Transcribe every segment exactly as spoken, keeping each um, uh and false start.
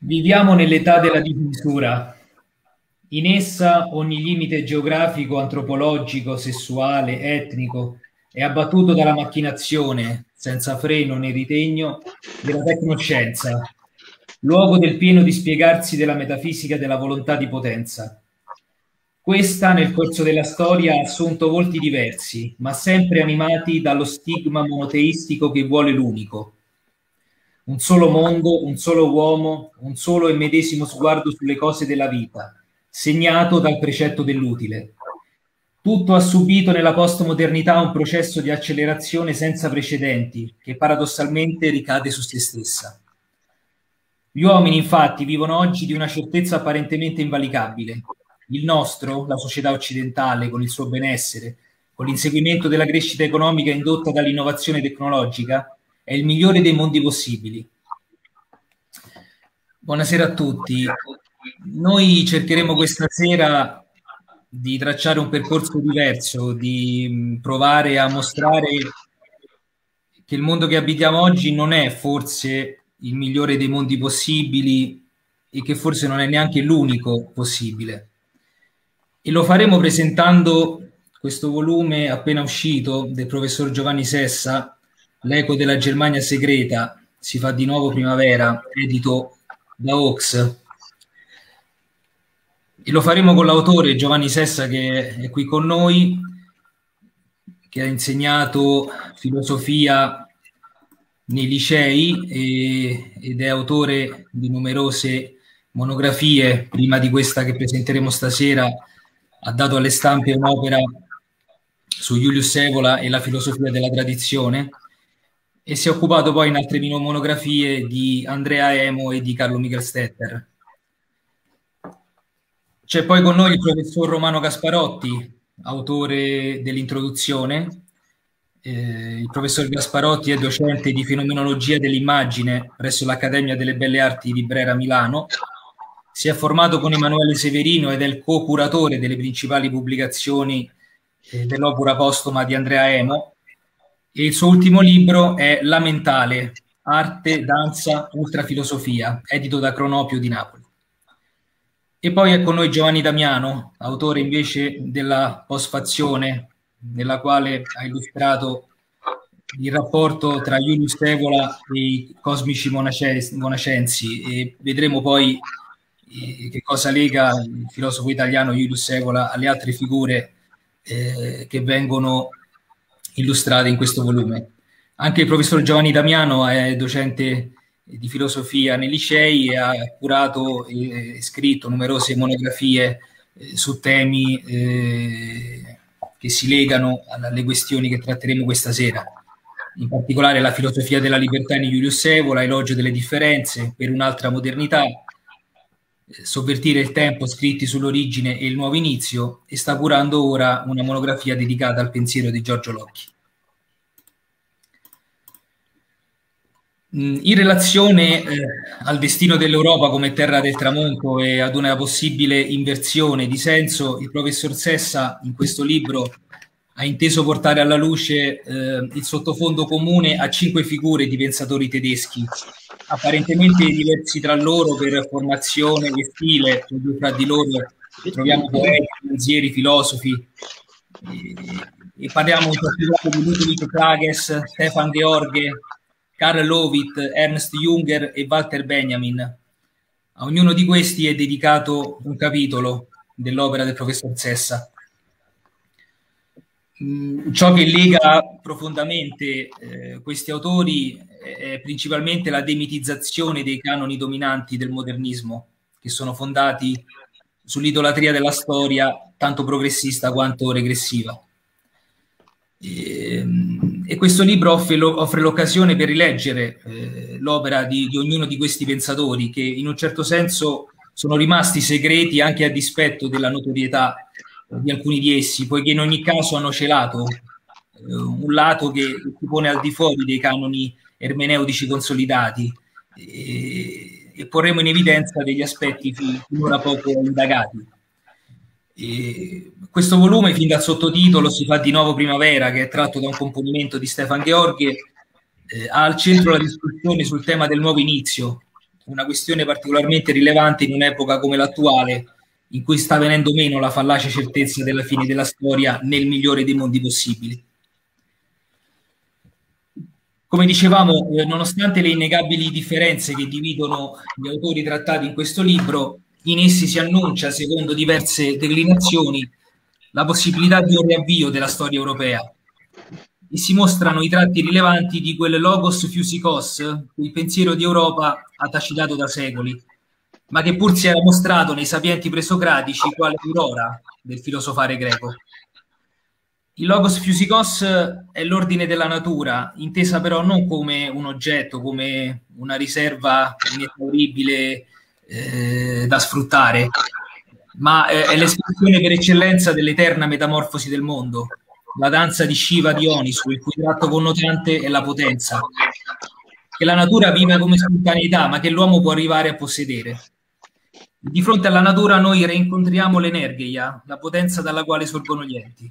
Viviamo nell'età della dismisura. In essa ogni limite geografico, antropologico, sessuale, etnico è abbattuto dalla macchinazione, senza freno né ritegno, della tecnoscienza, luogo del pieno dispiegarsi della metafisica della volontà di potenza. Questa, nel corso della storia, ha assunto volti diversi, ma sempre animati dallo stigma monoteistico che vuole l'unico. Un solo mondo, un solo uomo, un solo e medesimo sguardo sulle cose della vita, segnato dal precetto dell'utile. Tutto ha subito nella postmodernità un processo di accelerazione senza precedenti, che paradossalmente ricade su se stessa. Gli uomini, infatti, vivono oggi di una certezza apparentemente invalicabile. Il nostro, la società occidentale, con il suo benessere, con l'inseguimento della crescita economica indotta dall'innovazione tecnologica, è il migliore dei mondi possibili. Buonasera a tutti. Noi cercheremo questa sera di tracciare un percorso diverso, di provare a mostrare che il mondo che abitiamo oggi non è forse il migliore dei mondi possibili e che forse non è neanche l'unico possibile. E lo faremo presentando questo volume appena uscito del professor Giovanni Sessa, L'eco della Germania segreta, si fa di nuovo primavera, edito da Oaks. E lo faremo con l'autore Giovanni Sessa, che è qui con noi, che ha insegnato filosofia nei licei e, ed è autore di numerose monografie. Prima di questa che presenteremo stasera ha dato alle stampe un'opera su Julius Evola e la filosofia della tradizione, e si è occupato poi in altre monografie di Andrea Emo e di Carlo Migelstetter. C'è poi con noi il professor Romano Gasparotti, autore dell'introduzione. Eh, il professor Gasparotti è docente di fenomenologia dell'immagine presso l'Accademia delle Belle Arti di Brera, Milano. Si è formato con Emanuele Severino ed è il co-curatore delle principali pubblicazioni eh, dell'opera postuma di Andrea Emo. E il suo ultimo libro è La Mentale, arte, danza, ultrafilosofia, edito da Cronopio di Napoli. E poi è con noi Giovanni Damiano, autore invece della postfazione, nella quale ha illustrato il rapporto tra Julius Evola e i cosmici monacensi, e vedremo poi eh, che cosa lega il filosofo italiano Julius Evola alle altre figure eh, che vengono illustrate in questo volume. Anche il professor Giovanni Damiano è docente di filosofia nei licei e ha curato e scritto numerose monografie eh, su temi eh, che si legano alle questioni che tratteremo questa sera. In particolare la filosofia della libertà di Julius Evola, Elogio delle differenze, Per un'altra modernità, Sovvertire il tempo, scritti sull'origine e il nuovo inizio, e sta curando ora una monografia dedicata al pensiero di Giorgio Locchi. In relazione eh, al destino dell'Europa come terra del tramonto e ad una possibile inversione di senso, il professor Sessa in questo libro ha inteso portare alla luce eh, il sottofondo comune a cinque figure di pensatori tedeschi, apparentemente diversi tra loro per formazione e stile. Tra di loro troviamo poeti, pensieri, filosofi, e, e parliamo in particolare di Ludwig Klages, Stefan George, Karl Lovitt, Ernst Junger e Walter Benjamin. A ognuno di questi è dedicato un capitolo dell'opera del professor Sessa. Mm, ciò che lega profondamente eh, questi autori è principalmente la demitizzazione dei canoni dominanti del modernismo, che sono fondati sull'idolatria della storia, tanto progressista quanto regressiva. E, e questo libro offre, offre l'occasione per rileggere eh, l'opera di, di ognuno di questi pensatori, che in un certo senso sono rimasti segreti anche a dispetto della notorietà di alcuni di essi, poiché in ogni caso hanno celato eh, un lato che si pone al di fuori dei canoni ermeneutici consolidati, e, e porremo in evidenza degli aspetti finora poco indagati. E questo volume, fin dal sottotitolo Si fa di nuovo primavera, che è tratto da un componimento di Stefan George, eh, ha al centro la discussione sul tema del nuovo inizio, una questione particolarmente rilevante in un'epoca come l'attuale, in cui sta venendo meno la fallace certezza della fine della storia nel migliore dei mondi possibili. Come dicevamo, eh, nonostante le innegabili differenze che dividono gli autori trattati in questo libro, in essi si annuncia, secondo diverse declinazioni, la possibilità di un riavvio della storia europea e si mostrano i tratti rilevanti di quel logos fusicos che il pensiero di Europa ha tacitato da secoli, ma che pur si era mostrato nei sapienti presocratici quale aurora del filosofare greco. Il logos fusicos è l'ordine della natura, intesa però non come un oggetto, come una riserva inesauribile eh, da sfruttare, ma è l'espressione per eccellenza dell'eterna metamorfosi del mondo, la danza di Shiva Dioniso, il cui tratto connotante è la potenza, che la natura vive come spontaneità, ma che l'uomo può arrivare a possedere. Di fronte alla natura noi reincontriamo l'energia, la potenza dalla quale sorgono gli enti.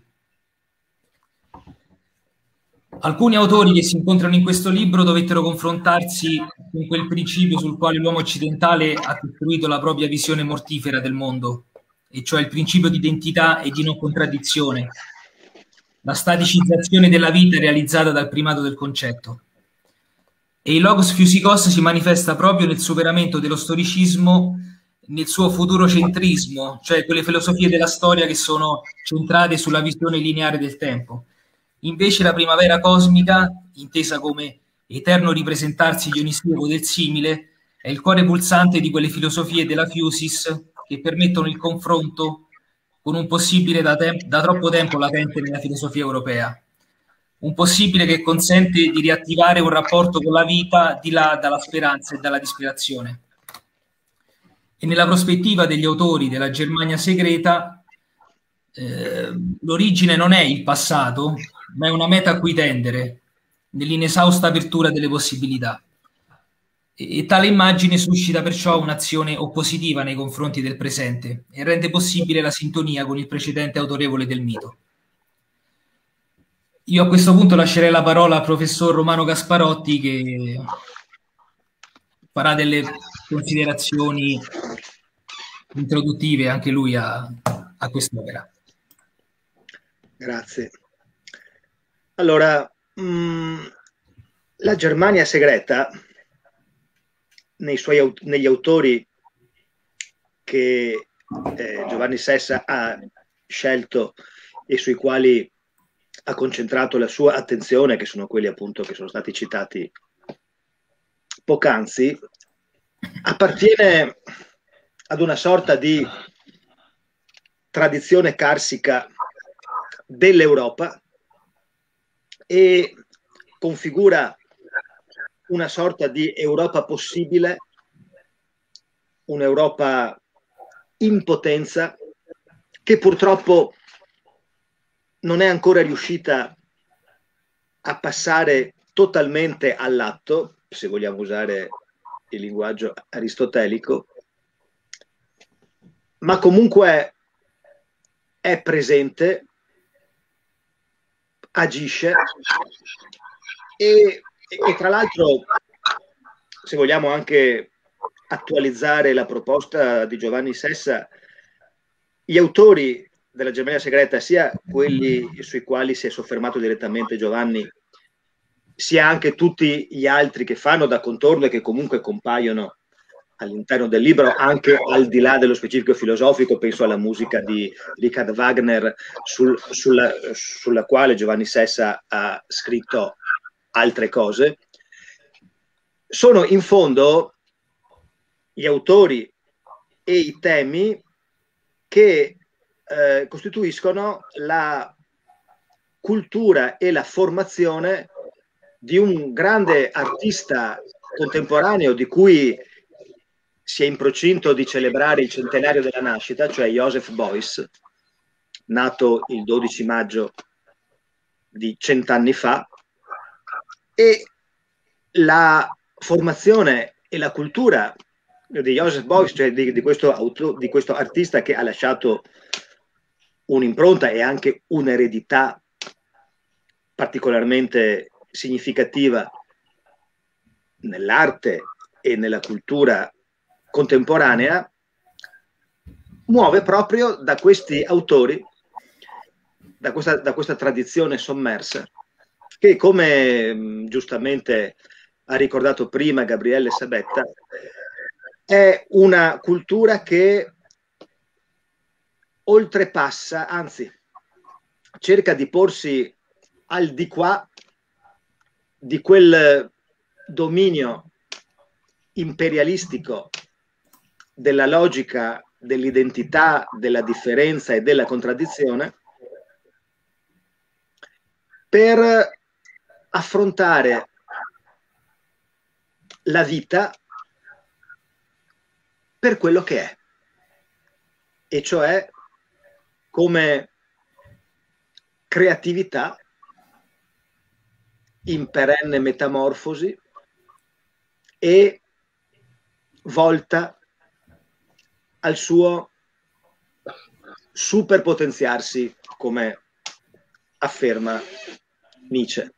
Alcuni autori che si incontrano in questo libro dovettero confrontarsi con quel principio sul quale l'uomo occidentale ha costruito la propria visione mortifera del mondo, e cioè il principio di identità e di non contraddizione, la staticizzazione della vita realizzata dal primato del concetto. E il logos fusicos si manifesta proprio nel superamento dello storicismo, nel suo futurocentrismo, cioè quelle filosofie della storia che sono centrate sulla visione lineare del tempo. Invece la primavera cosmica, intesa come eterno ripresentarsi dionisiaco del simile, è il cuore pulsante di quelle filosofie della fusis che permettono il confronto con un possibile da, da troppo tempo latente nella filosofia europea. Un possibile che consente di riattivare un rapporto con la vita di là dalla speranza e dalla disperazione. E nella prospettiva degli autori della Germania segreta, eh, l'origine non è il passato, ma è una meta a cui tendere, nell'inesausta apertura delle possibilità. E, e tale immagine suscita perciò un'azione oppositiva nei confronti del presente e rende possibile la sintonia con il precedente autorevole del mito. Io a questo punto lascerei la parola al professor Romano Gasparotti, che farà delle considerazioni introduttive anche lui a, a quest'opera. Grazie. Allora, mh, la Germania segreta, nei suoi, negli autori che eh, Giovanni Sessa ha scelto e sui quali ha concentrato la sua attenzione, che sono quelli appunto che sono stati citati poc'anzi, appartiene ad una sorta di tradizione carsica dell'Europa e configura una sorta di Europa possibile, un'Europa in potenza che purtroppo non è ancora riuscita a passare totalmente all'atto, se vogliamo usare il linguaggio aristotelico, ma comunque è presente, agisce e, e tra l'altro, se vogliamo anche attualizzare la proposta di Giovanni Sessa, gli autori della Germania segreta, sia quelli sui quali si è soffermato direttamente Giovanni, sia anche tutti gli altri che fanno da contorno e che comunque compaiono all'interno del libro, anche al di là dello specifico filosofico, penso alla musica di Richard Wagner, sul, sulla, sulla quale Giovanni Sessa ha scritto altre cose, sono in fondo gli autori e i temi che eh, costituiscono la cultura e la formazione di un grande artista contemporaneo di cui si è in procinto di celebrare il centenario della nascita, cioè Joseph Beuys, nato il dodici maggio di cent'anni fa, e la formazione e la cultura di Joseph Beuys, cioè di, di, questo auto, di questo artista che ha lasciato un'impronta e anche un'eredità particolarmente significativa nell'arte e nella cultura contemporanea muove proprio da questi autori, da questa, da questa tradizione sommersa, che, come mh, giustamente ha ricordato prima Gabriele Sabetta, è una cultura che oltrepassa, anzi cerca di porsi al di qua di quel dominio imperialistico della logica dell'identità, della differenza e della contraddizione, per affrontare la vita per quello che è, e cioè come creatività in perenne metamorfosi e volta al suo superpotenziarsi, come afferma Nietzsche.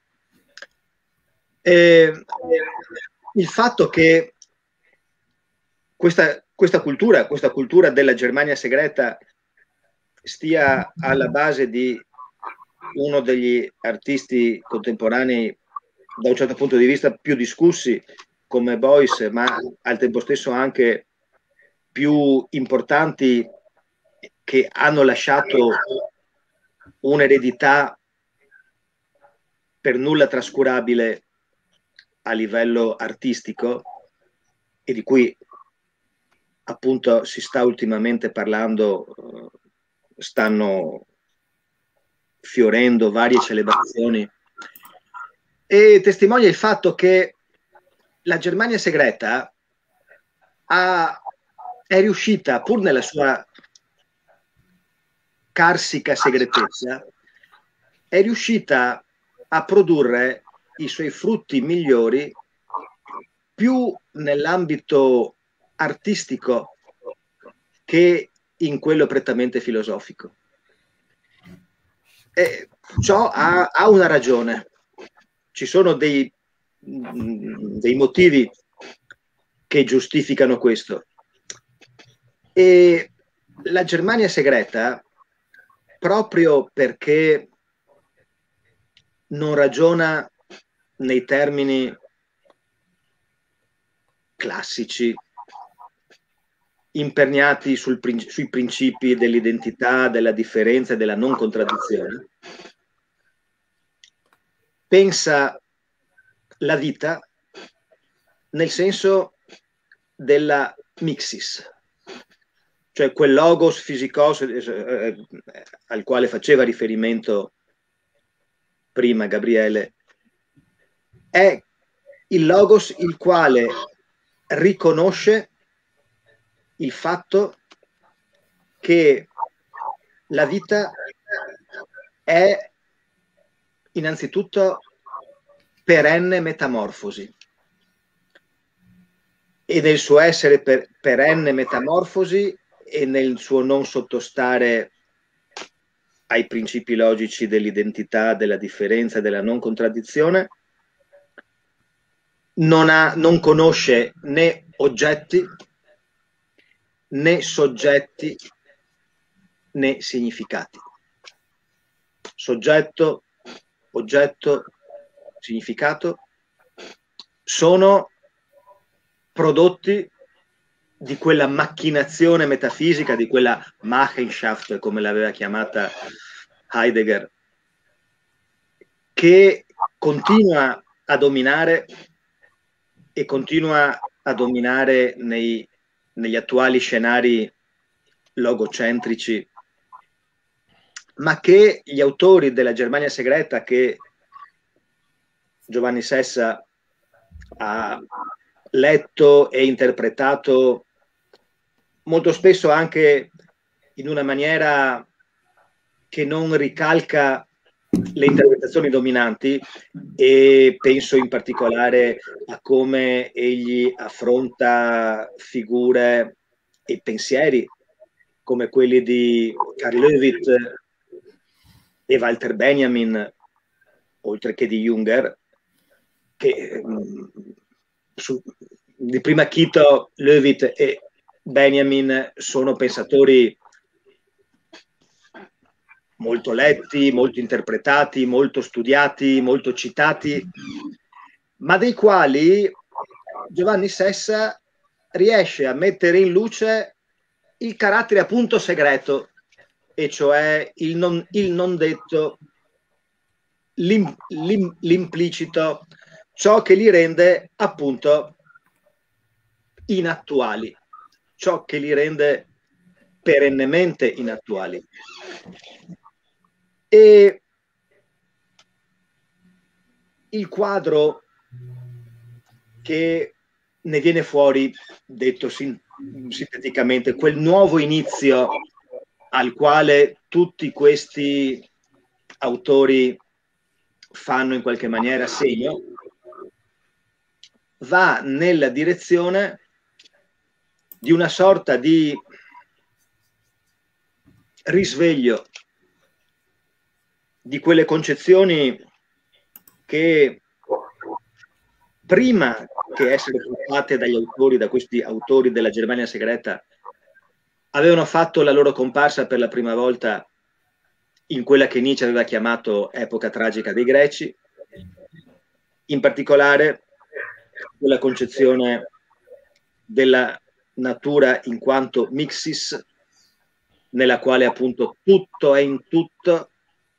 E il fatto che questa, questa cultura, questa cultura della Germania segreta stia alla base di uno degli artisti contemporanei, da un certo punto di vista, più discussi come Beuys, ma al tempo stesso anche più importanti, che hanno lasciato un'eredità per nulla trascurabile a livello artistico, e di cui appunto si sta ultimamente parlando, stanno fiorendo varie celebrazioni, e testimonia il fatto che la Germania segreta ha, è riuscita, pur nella sua carsica segretezza, è riuscita a produrre i suoi frutti migliori più nell'ambito artistico che in quello prettamente filosofico. E ciò ha, ha una ragione. Ci sono dei, dei motivi che giustificano questo. E la Germania segreta, proprio perché non ragiona nei termini classici, imperniati sul, sui principi dell'identità, della differenza e della non contraddizione, pensa la vita nel senso della mixis, cioè quel logos physicos eh, al quale faceva riferimento prima Gabriele, è il logos il quale riconosce il fatto che la vita è innanzitutto perenne metamorfosi, e nel suo essere per, perenne metamorfosi e nel suo non sottostare ai principi logici dell'identità, della differenza e della non contraddizione, non, ha, non conosce né oggetti, né soggetti, né significati. Soggetto, oggetto, significato sono prodotti di quella macchinazione metafisica, di quella Machenschaft, come l'aveva chiamata Heidegger, che continua a dominare e continua a dominare nei, negli attuali scenari logocentrici, ma che gli autori della Germania segreta, che Giovanni Sessa ha letto e interpretato molto spesso anche in una maniera che non ricalca le interpretazioni dominanti, e penso in particolare a come egli affronta figure e pensieri come quelli di Karl Löwith e Walter Benjamin, oltre che di Junger, che mh, su, di prima acchito Löwith e Benjamin sono pensatori molto letti, molto interpretati, molto studiati, molto citati, ma dei quali Giovanni Sessa riesce a mettere in luce il carattere appunto segreto, e cioè il non, il non detto, l'im, l'im, l'implicito, ciò che li rende appunto inattuali, ciò che li rende perennemente inattuali. E il quadro che ne viene fuori, detto sin- sinteticamente, quel nuovo inizio al quale tutti questi autori fanno in qualche maniera segno, va nella direzione di una sorta di risveglio di quelle concezioni che prima che essere fatte dagli autori, da questi autori della Germania segreta, avevano fatto la loro comparsa per la prima volta in quella che Nietzsche aveva chiamato epoca tragica dei Greci, in particolare quella concezione della natura in quanto mixis, nella quale appunto tutto è in tutto,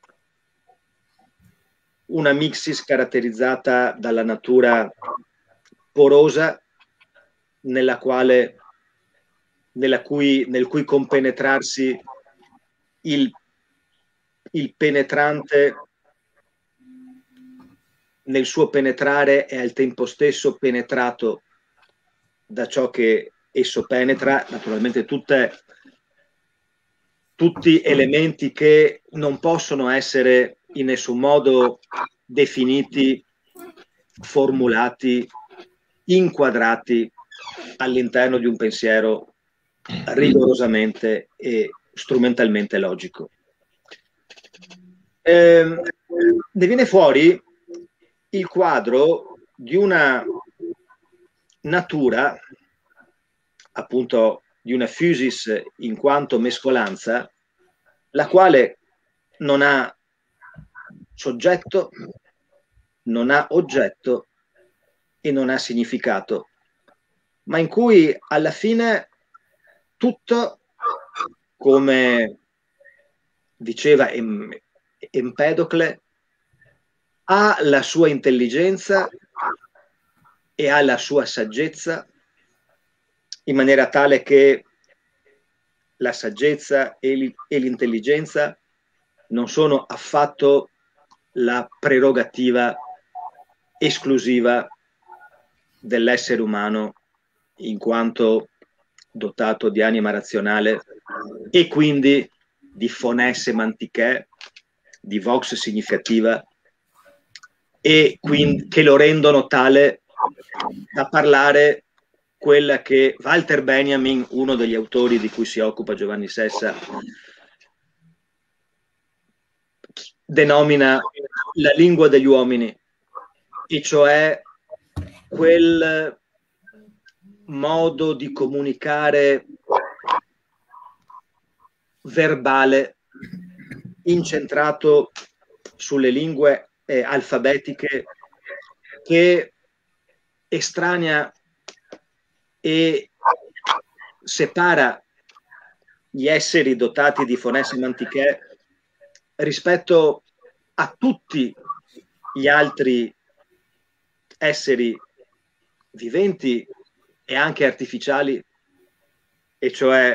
una mixis caratterizzata dalla natura porosa, nella quale, nella cui, nel cui compenetrarsi il, il penetrante nel suo penetrare è al tempo stesso penetrato da ciò che esso penetra, naturalmente tutte, tutti elementi che non possono essere in nessun modo definiti, formulati, inquadrati all'interno di un pensiero rigorosamente e strumentalmente logico. Eh, ne viene fuori il quadro di una natura, appunto di una physis in quanto mescolanza, la quale non ha soggetto, non ha oggetto e non ha significato, ma in cui alla fine tutto, come diceva Empedocle, ha la sua intelligenza e ha la sua saggezza, in maniera tale che la saggezza e l'intelligenza non sono affatto la prerogativa esclusiva dell'essere umano in quanto dotato di anima razionale e quindi di phonè semantiché, di vox significativa, e quindi che lo rendono tale da parlare quella che Walter Benjamin, uno degli autori di cui si occupa Giovanni Sessa, denomina la lingua degli uomini, e cioè quel modo di comunicare verbale incentrato sulle lingue eh, alfabetiche, che estranea e separa gli esseri dotati di phonè semantiché rispetto a tutti gli altri esseri viventi e anche artificiali, e cioè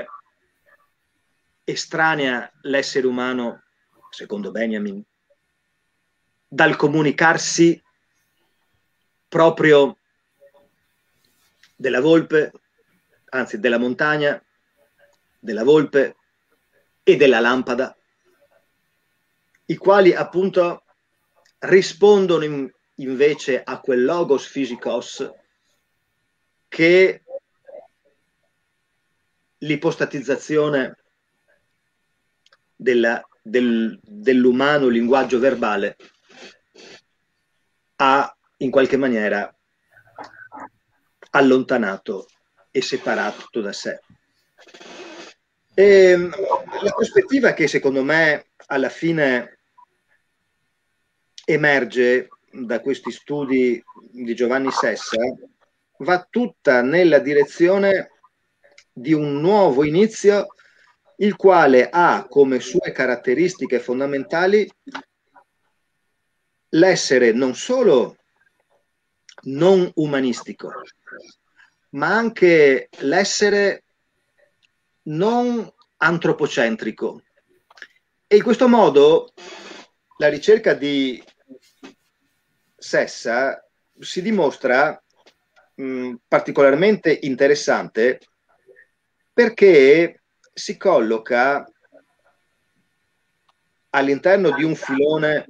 estranea l'essere umano, secondo Benjamin, dal comunicarsi proprio della volpe, anzi della montagna, della volpe e della lampada, i quali appunto rispondono in, invece a quel logos physicos che l'ipostatizzazione della, del, dell'umano linguaggio verbale ha in qualche maniera allontanato e separato da sé. E la prospettiva che secondo me alla fine emerge da questi studi di Giovanni Sessa va tutta nella direzione di un nuovo inizio, il quale ha come sue caratteristiche fondamentali l'essere non solo non umanistico, ma anche l'essere non antropocentrico. E in questo modo la ricerca di Sessa si dimostra mh, particolarmente interessante perché si colloca all'interno di un filone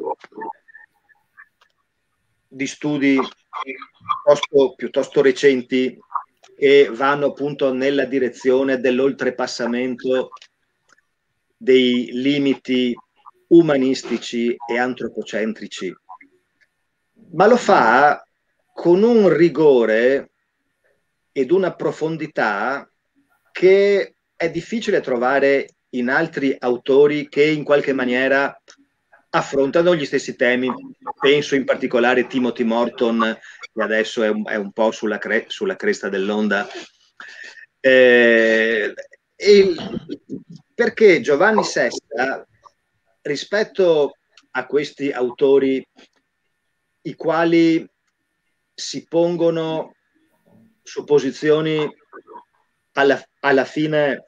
di studi piuttosto, piuttosto recenti che vanno appunto nella direzione dell'oltrepassamento dei limiti umanistici e antropocentrici, ma lo fa con un rigore ed una profondità che è difficile trovare in altri autori che in qualche maniera affrontano gli stessi temi. Penso in particolare a Timothy Morton, che adesso è un, è un po' sulla, cre sulla cresta dell'onda. Eh, perché Giovanni Sessa, rispetto a questi autori i quali si pongono su posizioni alla, alla fine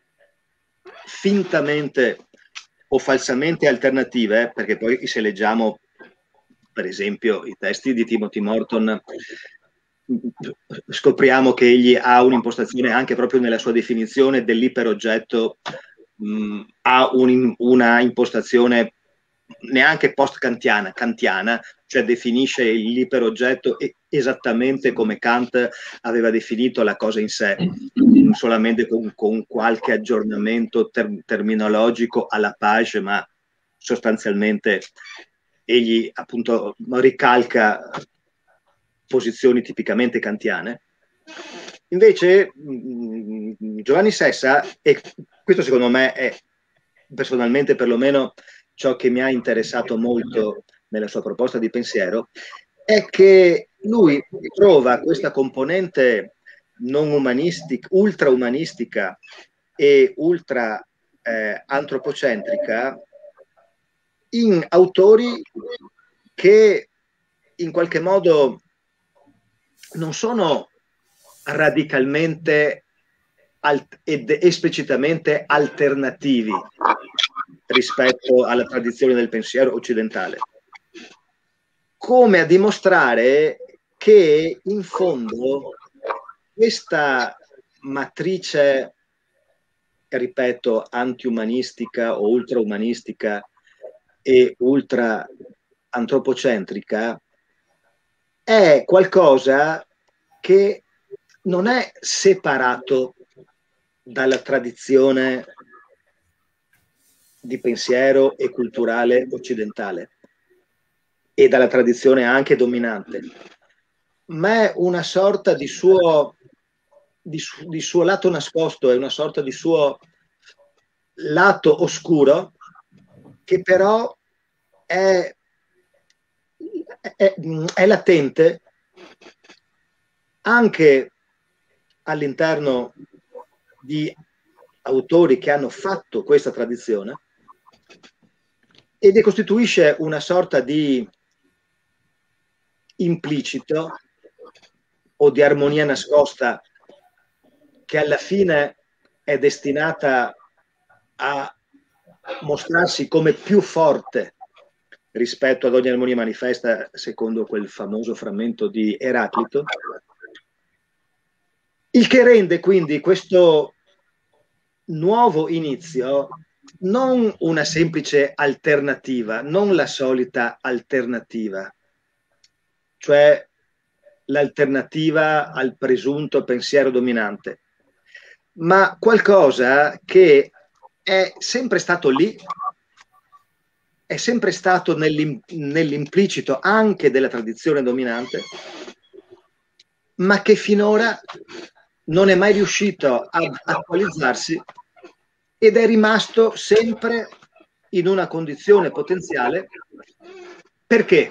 fintamente o falsamente alternative, perché poi se leggiamo per esempio i testi di Timothy Morton scopriamo che egli ha un'impostazione anche proprio nella sua definizione dell'iperoggetto, mh, ha un, una impostazione neanche post-kantiana, kantiana, cioè definisce l'iperoggetto esattamente come Kant aveva definito la cosa in sé, solamente con, con qualche aggiornamento ter terminologico alla page, ma sostanzialmente egli appunto ricalca posizioni tipicamente kantiane. Invece mh, Giovanni Sessa, e questo secondo me è personalmente perlomeno ciò che mi ha interessato molto nella sua proposta di pensiero, è che lui trova questa componente non umanistica, ultra umanistica e ultra eh, antropocentrica in autori che in qualche modo non sono radicalmente ed esplicitamente alternativi rispetto alla tradizione del pensiero occidentale, come a dimostrare che in fondo questa matrice, ripeto, antiumanistica o ultraumanistica e ultra antropocentrica è qualcosa che non è separato dalla tradizione di pensiero e culturale occidentale e dalla tradizione anche dominante, ma è una sorta di suo, di, su, di suo lato nascosto, è una sorta di suo lato oscuro che però è, è, è latente anche all'interno di autori che hanno fatto questa tradizione e ne costituisce una sorta di implicito o di armonia nascosta che alla fine è destinata a mostrarsi come più forte rispetto ad ogni armonia manifesta, secondo quel famoso frammento di Eraclito, il che rende quindi questo nuovo inizio non una semplice alternativa, non la solita alternativa, cioè l'alternativa al presunto pensiero dominante, ma qualcosa che è sempre stato lì, è sempre stato nell'implicito anche della tradizione dominante, ma che finora non è mai riuscito ad attualizzarsi ed è rimasto sempre in una condizione potenziale. Perché?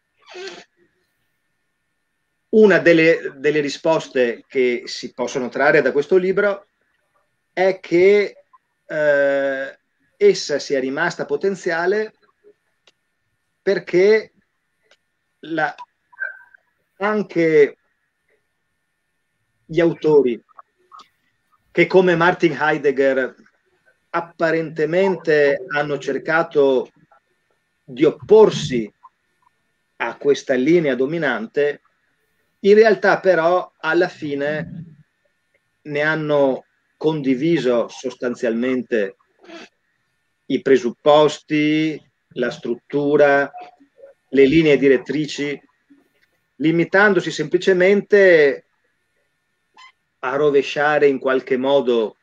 Una delle, delle risposte che si possono trarre da questo libro è che eh, essa sia rimasta potenziale perché la, anche gli autori che come Martin Heidegger apparentemente hanno cercato di opporsi a questa linea dominante, in realtà però alla fine ne hanno condiviso sostanzialmente i presupposti, la struttura, le linee direttrici, limitandosi semplicemente a rovesciare in qualche modo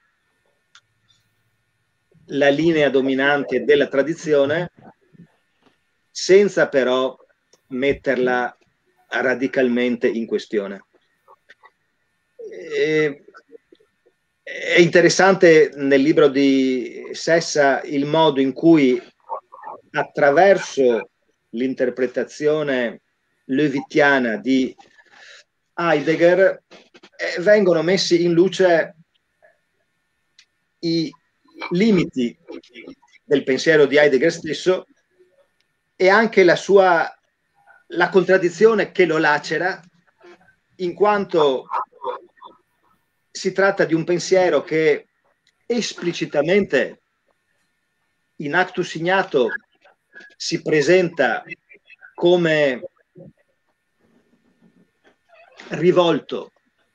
la linea dominante della tradizione, senza però metterla radicalmente in questione. E, è interessante nel libro di Sessa il modo in cui, attraverso l'interpretazione levitiana di Heidegger, eh, vengono messi in luce i limiti del pensiero di Heidegger stesso e anche la sua la contraddizione che lo lacera, in quanto si tratta di un pensiero che esplicitamente in actus signato si presenta come rivolto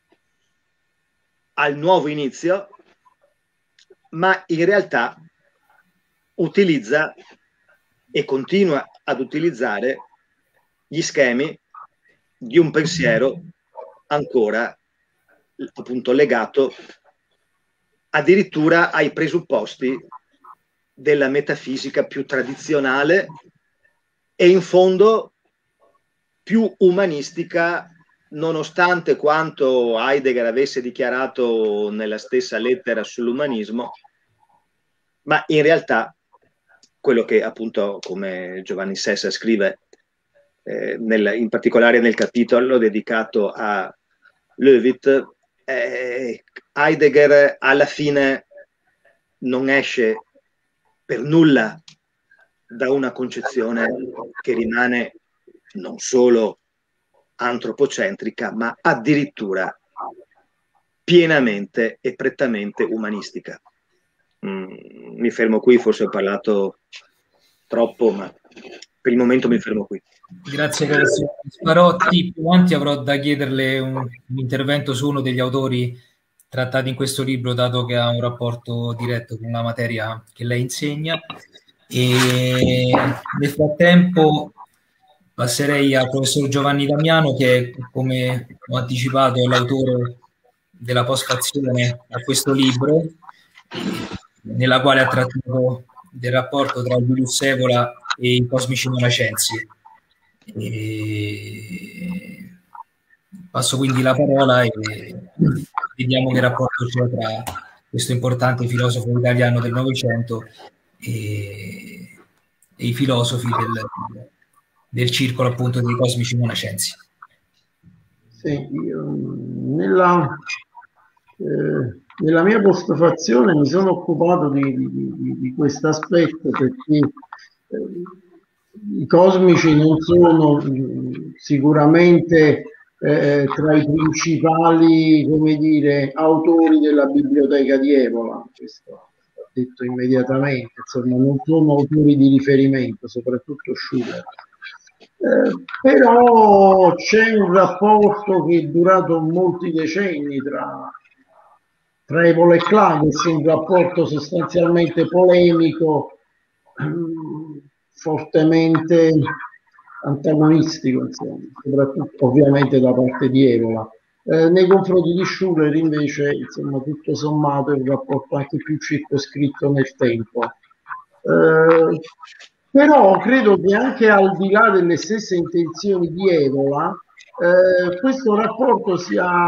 al nuovo inizio, ma in realtà utilizza e continua ad utilizzare gli schemi di un pensiero ancora appunto legato addirittura ai presupposti della metafisica più tradizionale e in fondo più umanistica, nonostante quanto Heidegger avesse dichiarato nella stessa lettera sull'umanismo, ma in realtà quello che appunto, come Giovanni Sessa scrive eh, nel, in particolare nel capitolo dedicato a Löwit, eh, Heidegger alla fine non esce per nulla da una concezione che rimane non solo antropocentrica, ma addirittura pienamente e prettamente umanistica. Mm, mi fermo qui, forse ho parlato troppo, ma per il momento mi fermo qui. Grazie professor Gasparotti. Più avanti avrò da chiederle un, un intervento su uno degli autori trattati in questo libro, dato che ha un rapporto diretto con la materia che lei insegna. E nel frattempo passerei al professor Giovanni Damiano, che, come ho anticipato, è l'autore della postfazione a questo libro, nella quale ha trattato del rapporto tra Julius Evola e i cosmici monacensi. E passo quindi la parola e vediamo che rapporto c'è tra questo importante filosofo italiano del Novecento e, e i filosofi del, del circolo appunto dei cosmici monacensi. Sì, io, nella, eh, nella mia postfazione mi sono occupato di, di, di, di questo aspetto perché eh, i cosmici non sono sicuramente eh, tra i principali, come dire, autori della biblioteca di Evola, questo ho detto immediatamente, insomma non sono autori di riferimento, soprattutto Schuller. Eh, però c'è un rapporto che è durato molti decenni tra, tra Evola e Clavius, un rapporto sostanzialmente polemico, fortemente antagonistico, insomma, soprattutto ovviamente da parte di Evola. Eh, nei confronti di Schuller invece, insomma, tutto sommato è un rapporto anche più circoscritto nel tempo. Eh, però credo che anche al di là delle stesse intenzioni di Evola, eh, questo rapporto sia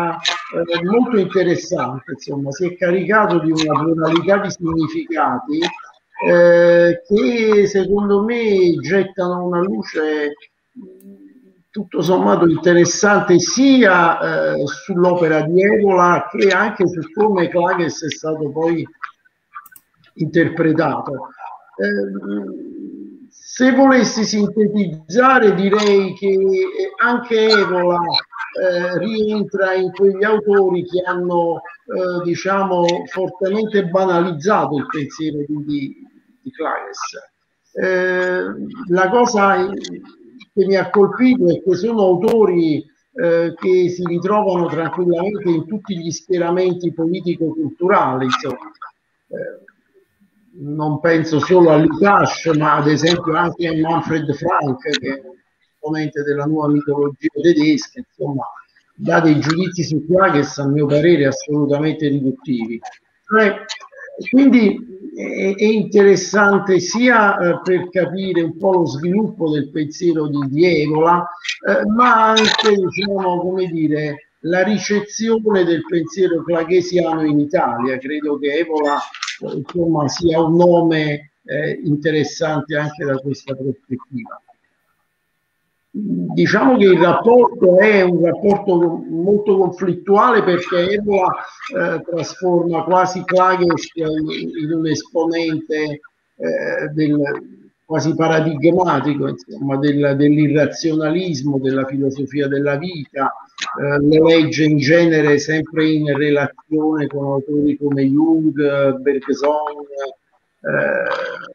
eh, molto interessante, insomma, si è caricato di una pluralità di significati eh, che secondo me gettano una luce tutto sommato interessante sia eh, sull'opera di Evola che anche su come Klages è stato poi interpretato. Eh, se volessi sintetizzare, direi che anche Evola eh, rientra in quegli autori che hanno eh, diciamo fortemente banalizzato il pensiero di, di, di Klages. Eh, la cosa che mi ha colpito è che sono autori eh, che si ritrovano tranquillamente in tutti gli schieramenti politico-culturali, insomma. Eh, non penso solo a Lukács, ma ad esempio anche a Manfred Frank, che è un esponente della nuova mitologia tedesca, insomma, dà dei giudizi su Klages, a mio parere, assolutamente riduttivi. Cioè, quindi è, è interessante sia eh, per capire un po' lo sviluppo del pensiero di, di Evola, eh, ma anche, diciamo, come dire, la ricezione del pensiero klagesiano in Italia. Credo che Evola eh, insomma, sia un nome eh, interessante anche da questa prospettiva. Diciamo che il rapporto è un rapporto molto conflittuale, perché Evola eh, trasforma quasi Klages in un esponente eh, del, quasi paradigmatico, insomma, del, dell'irrazionalismo, della filosofia della vita, eh, le legge in genere sempre in relazione con autori come Jung, Bergson, eh,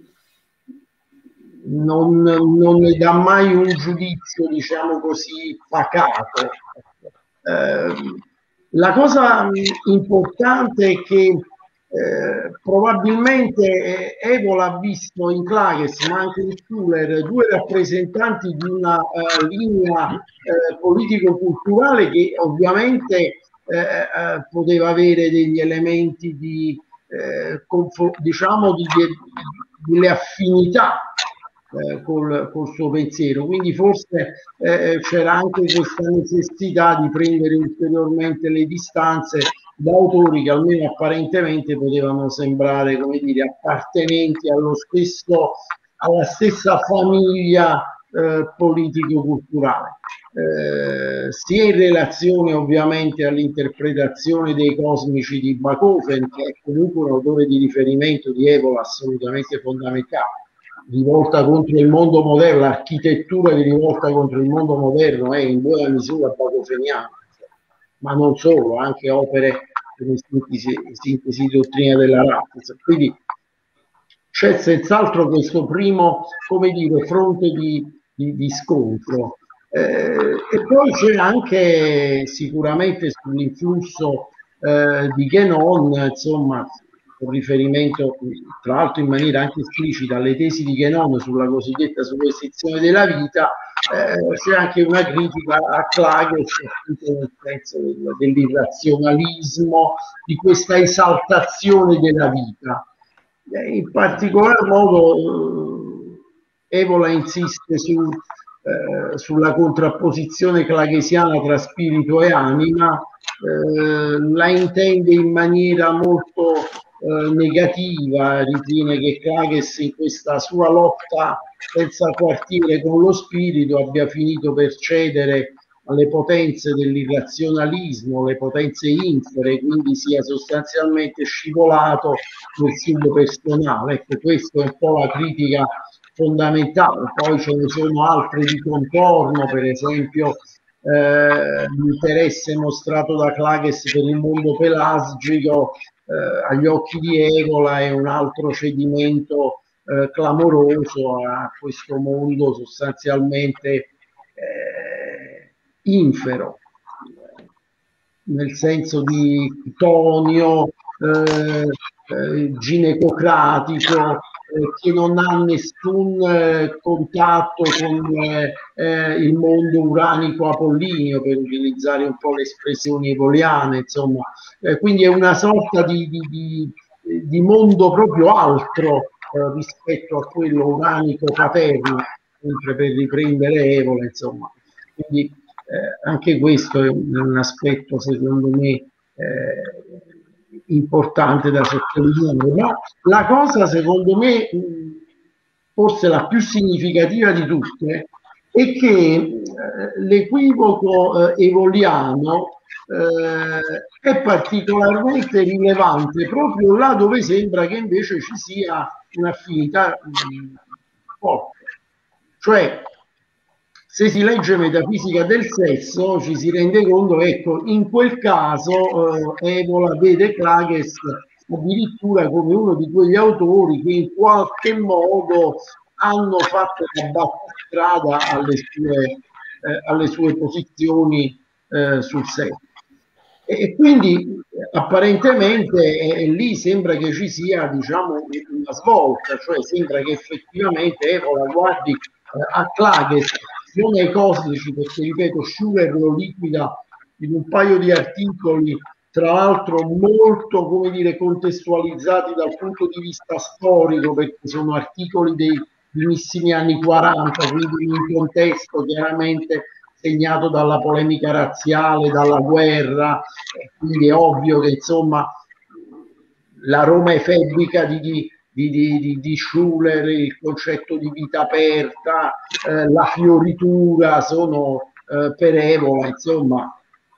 Non, non ne dà mai un giudizio, diciamo così, pacato. Eh, la cosa importante è che eh, probabilmente Evola ha visto in Klages, ma anche in Schuller, due rappresentanti di una uh, linea uh, politico-culturale che ovviamente uh, uh, poteva avere degli elementi di, uh, diciamo, di, di, di le affinità Eh, col, col suo pensiero, quindi forse eh, c'era anche questa necessità di prendere ulteriormente le distanze da autori che almeno apparentemente potevano sembrare, come dire, appartenenti allo stesso, alla stessa famiglia eh, politico-culturale, eh, sia in relazione ovviamente all'interpretazione dei cosmici di Bachofen, che è comunque un autore di riferimento di Evola assolutamente fondamentale. Rivolta contro il mondo moderno, l'architettura di Rivolta contro il mondo moderno è in buona misura bachofeniana, ma non solo, anche opere come sintesi, sintesi di dottrina della razza. Quindi c'è senz'altro questo primo, come dire, fronte di, di, di scontro. Eh, e poi c'è anche sicuramente sull'influsso eh, di Guénon, insomma, con riferimento tra l'altro in maniera anche esplicita alle tesi di Guénon sulla cosiddetta superstizione della vita, eh, c'è anche una critica a Klages nel senso del, dell'irrazionalismo, di questa esaltazione della vita. Eh, in particolar modo eh, Evola insiste su, eh, sulla contrapposizione klagesiana tra spirito e anima, eh, la intende in maniera molto Eh, negativa, ritiene che Klages in questa sua lotta senza quartiere con lo spirito abbia finito per cedere alle potenze dell'irrazionalismo, le potenze infere, quindi sia sostanzialmente scivolato nel suo personale. Ecco, questa è un po' la critica fondamentale. Poi ce ne sono altre di contorno, per esempio eh, l'interesse mostrato da Klages per il mondo pelasgico Eh, agli occhi di Evola è un altro cedimento eh, clamoroso a questo mondo sostanzialmente eh, infero, nel senso di Tonio, eh, eh, ginecocratico, eh, che non ha nessun eh, contatto con eh, eh, il mondo uranico apollineo, per utilizzare un po' le espressioni evoliane, insomma. Eh, quindi è una sorta di, di, di, di mondo proprio altro eh, rispetto a quello uranico paterno, sempre per riprendere Evola, insomma. Quindi eh, anche questo è un, un aspetto secondo me eh, importante da sottolineare. Ma la cosa secondo me forse la più significativa di tutte è che eh, l'equivoco eh, evoliano eh, è particolarmente rilevante proprio là dove sembra che invece ci sia un'affinità mh, forte. Cioè, se si legge Metafisica del sesso, ci si rende conto, ecco, in quel caso eh, Evola vede Klages addirittura come uno di quegli autori che in qualche modo hanno fatto una battistrada alle sue, eh, alle sue posizioni eh, sul sesso. E quindi apparentemente eh, lì sembra che ci sia, diciamo, una svolta, cioè sembra che effettivamente Evola guardi eh, a Klages, non ai cosmici, perché ripeto, Schuller lo liquida in un paio di articoli, tra l'altro molto, come dire, contestualizzati dal punto di vista storico, perché sono articoli dei primissimi anni quaranta, quindi in un contesto chiaramente segnato dalla polemica razziale, dalla guerra, quindi è ovvio che insomma la Roma efebica di, di, di, di, di Schuller, il concetto di vita aperta, eh, la fioritura sono eh, per Evola, insomma,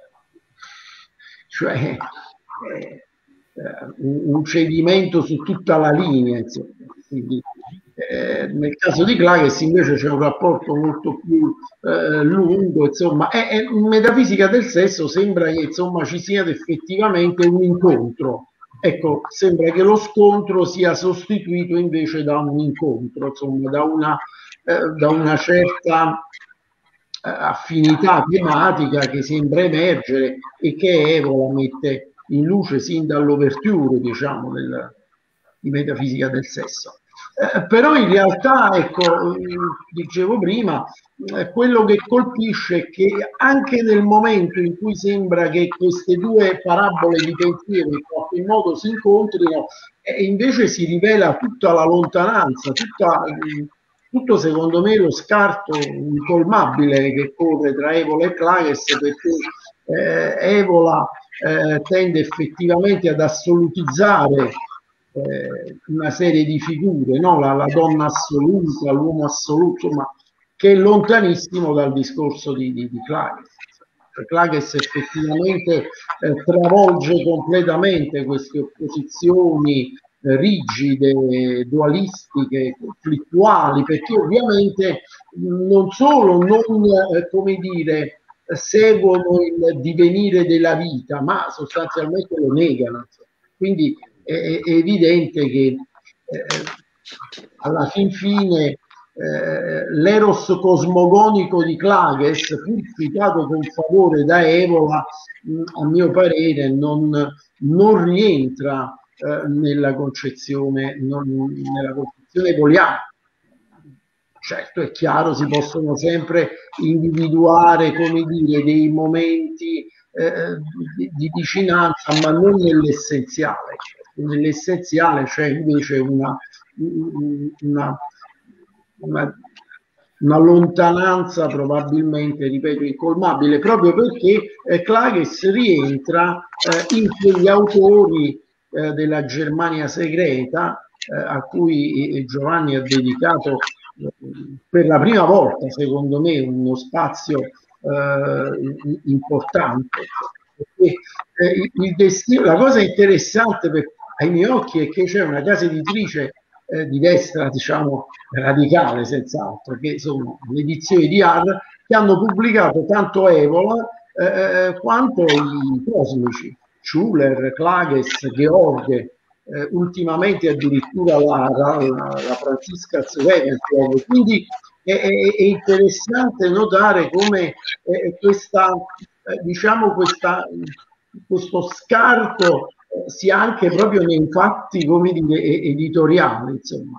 cioè eh, un, un cedimento su tutta la linea, insomma. Quindi, eh, nel caso di Klages invece c'è un rapporto molto più eh, lungo, insomma, è, è, in Metafisica del sesso sembra che insomma ci sia effettivamente un incontro. Ecco, sembra che lo scontro sia sostituito invece da un incontro, insomma, da una, eh, da una certa eh, affinità tematica che sembra emergere e che Evola mette in luce sin dall'ouverture, diciamo, del, di Metafisica del sesso. Eh, però in realtà, ecco, dicevo prima, eh, quello che colpisce è che anche nel momento in cui sembra che queste due parabole di pensiero in qualche modo si incontrino, eh, invece si rivela tutta la lontananza, tutta, tutto secondo me lo scarto incolmabile che corre tra Evola e Klages, perché eh, Evola eh, tende effettivamente ad assolutizzare Eh, una serie di figure, no? la, la donna assoluta, l'uomo assoluto, ma che è lontanissimo dal discorso di, di, di Klages. Cioè, Klages effettivamente eh, travolge completamente queste opposizioni eh, rigide, dualistiche, conflittuali, perché ovviamente non solo non, eh, come dire, seguono il divenire della vita, ma sostanzialmente lo negano. Quindi è, è evidente che eh, alla fin fine eh, l'eros cosmogonico di Klages, pur citato con favore da Evola, mh, a mio parere non, non rientra eh, nella concezione non, nella concezione evoliana. Certo, è chiaro, si possono sempre individuare, come dire, dei momenti eh, di, di vicinanza, ma non nell'essenziale. Nell'essenziale c'è invece una, una, una, una lontananza probabilmente, ripeto, incolmabile, proprio perché eh, Klages rientra eh, in quegli autori eh, della Germania segreta eh, a cui eh, Giovanni ha dedicato eh, per la prima volta, secondo me, uno spazio eh, importante. Perché, eh, il destino, la cosa interessante per ai miei occhi è che c'è una casa editrice eh, di destra, diciamo, radicale, senz'altro, che sono le edizioni di A R, che hanno pubblicato tanto Evola eh, quanto i cosmici, Schuller, Klages, George, eh, ultimamente addirittura la, la, la Franziska Zwevenfeld. Quindi è, è, è interessante notare come eh, questa, eh, diciamo, questa, questo scarto sia anche proprio nei fatti, come dire, editoriali, insomma.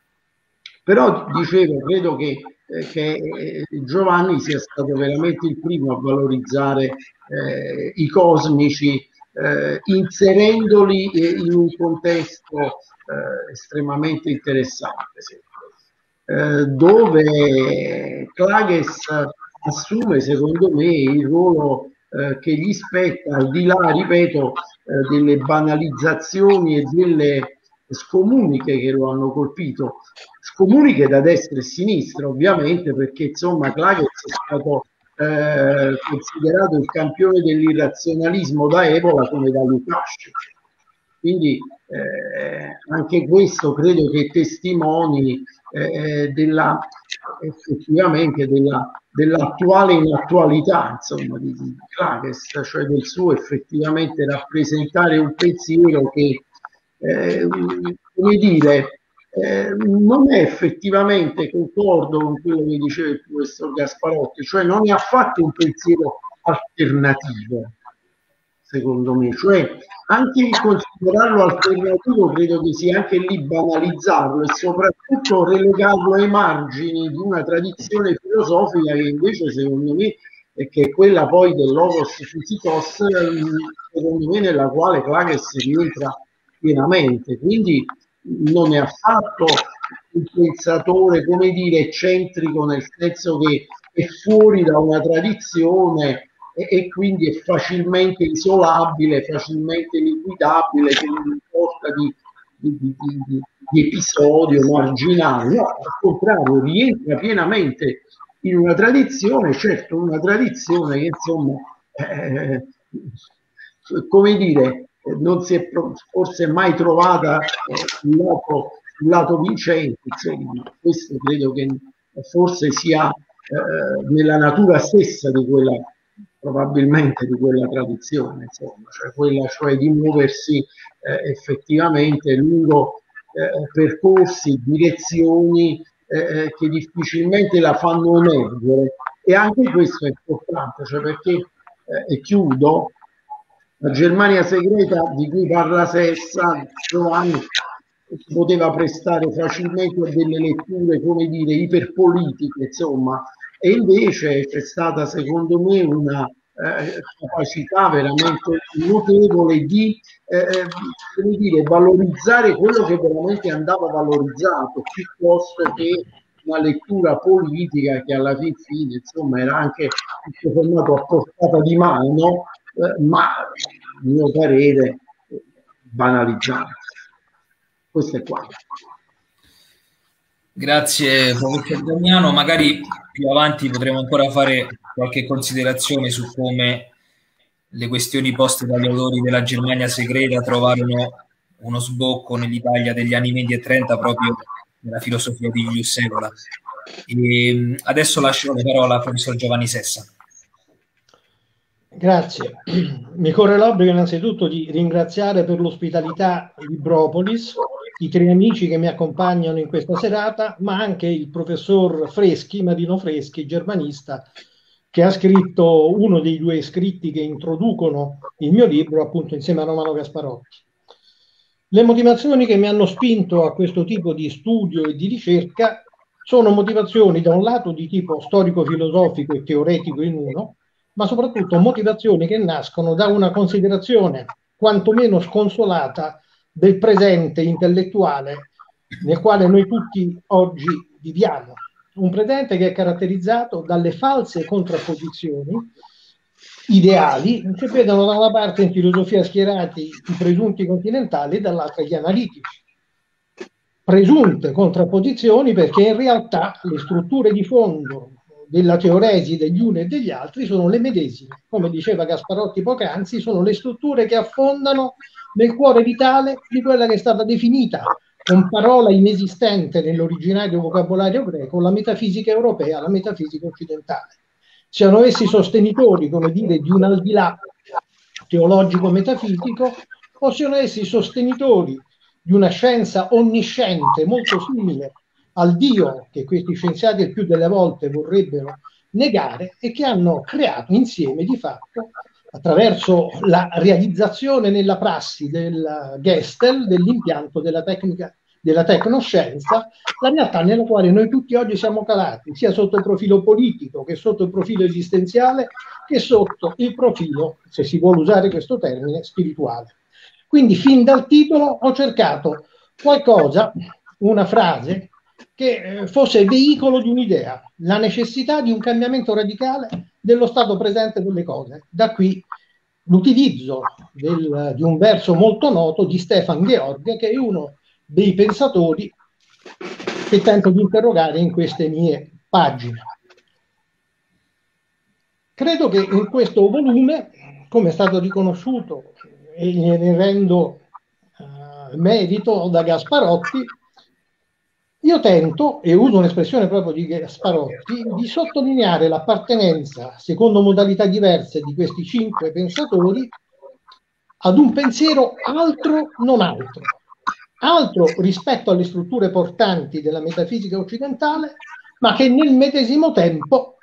Però dicevo, credo che, eh, che eh, Giovanni sia stato veramente il primo a valorizzare eh, i cosmici, eh, inserendoli eh, in un contesto eh, estremamente interessante, eh, dove Klages assume secondo me il ruolo eh, che gli spetta, al di là, ripeto, eh, delle banalizzazioni e delle scomuniche che lo hanno colpito, scomuniche da destra e sinistra ovviamente, perché insomma Clages è stato eh, considerato il campione dell'irrazionalismo da Evola come da Lukács. Quindi eh, anche questo credo che testimoni eh, della, effettivamente della, dell'attuale inattualità, insomma, di, di Clages, cioè del suo effettivamente rappresentare un pensiero che, eh, come dire, eh, non è effettivamente, concordo con quello che diceva il professor Gasparotti, cioè non è affatto un pensiero alternativo, secondo me, cioè anche il considerarlo alternativo credo che sia anche lì banalizzarlo e soprattutto relegarlo ai margini di una tradizione filosofica che invece secondo me è che è quella poi del logos physikos, secondo me nella quale Clages rientra pienamente, quindi non è affatto un pensatore, come dire, eccentrico, nel senso che è fuori da una tradizione e, e quindi è facilmente isolabile, facilmente liquidabile, che non importa di, di, di, di, di episodio marginale. No, al contrario, rientra pienamente in una tradizione, certo una tradizione che insomma, eh, come dire, non si è forse mai trovata eh, sul, lato, sul lato vincente, insomma, questo credo che forse sia eh, nella natura stessa di quella, probabilmente di quella tradizione, insomma, cioè quella cioè di muoversi eh, effettivamente lungo eh, percorsi, direzioni eh, che difficilmente la fanno emergere, e anche questo è importante, cioè perché, eh, e chiudo, la Germania segreta di cui parla Sessa, Giovanni, si poteva prestare facilmente a delle letture, come dire, iperpolitiche, insomma, e invece c'è stata, secondo me, una eh, capacità veramente notevole di eh, come dire, valorizzare quello che veramente andava valorizzato, piuttosto che una lettura politica che alla fin fine, insomma, era anche tutto sommato a portata di mano, eh, ma a mio parere banalizzata. Questo è qua. Grazie professor Damiano, magari più avanti potremo ancora fare qualche considerazione su come le questioni poste dagli autori della Germania segreta trovarono uno sbocco nell'Italia degli anni venti e trenta proprio nella filosofia di Julius Evola. E adesso lascio la parola al professor Giovanni Sessa. Grazie. Mi corre l'obbligo innanzitutto di ringraziare per l'ospitalità Libropolis, i tre amici che mi accompagnano in questa serata, ma anche il professor Freschi, Marino Freschi, germanista, che ha scritto uno dei due scritti che introducono il mio libro, appunto insieme a Romano Gasparotti. Le motivazioni che mi hanno spinto a questo tipo di studio e di ricerca sono motivazioni da un lato di tipo storico-filosofico e teoretico in uno, ma soprattutto motivazioni che nascono da una considerazione quantomeno sconsolata del presente intellettuale nel quale noi tutti oggi viviamo. Un presente che è caratterizzato dalle false contrapposizioni ideali che vedono da una parte in filosofia schierati i presunti continentali e dall'altra gli analitici. Presunte contrapposizioni perché in realtà le strutture di fondo della teoresi degli uni e degli altri sono le medesime. Come diceva Gasparotti poc'anzi, sono le strutture che affondano nel cuore vitale di quella che è stata definita con parola inesistente nell'originario vocabolario greco la metafisica europea, la metafisica occidentale. Siano essi sostenitori, come dire, di un al di là teologico-metafisico, o siano essi sostenitori di una scienza onnisciente molto simile al Dio che questi scienziati il più delle volte vorrebbero negare, e che hanno creato insieme di fatto, attraverso la realizzazione nella prassi del Gestel, dell'impianto della tecnica della tecnoscienza, la realtà nella quale noi tutti oggi siamo calati, sia sotto il profilo politico che sotto il profilo esistenziale che sotto il profilo, se si vuole usare questo termine, spirituale. Quindi fin dal titolo ho cercato qualcosa, una frase che fosse veicolo di un'idea, la necessità di un cambiamento radicale dello stato presente delle cose. Da qui l'utilizzo del, di un verso molto noto di Stefan George, che è uno dei pensatori che tento di interrogare in queste mie pagine. Credo che in questo volume, come è stato riconosciuto, e ne rendo uh, merito da Gasparotti, io tento, e uso un'espressione proprio di Gasparotti, di sottolineare l'appartenenza, secondo modalità diverse di questi cinque pensatori, ad un pensiero altro non altro, altro rispetto alle strutture portanti della metafisica occidentale, ma che nel medesimo tempo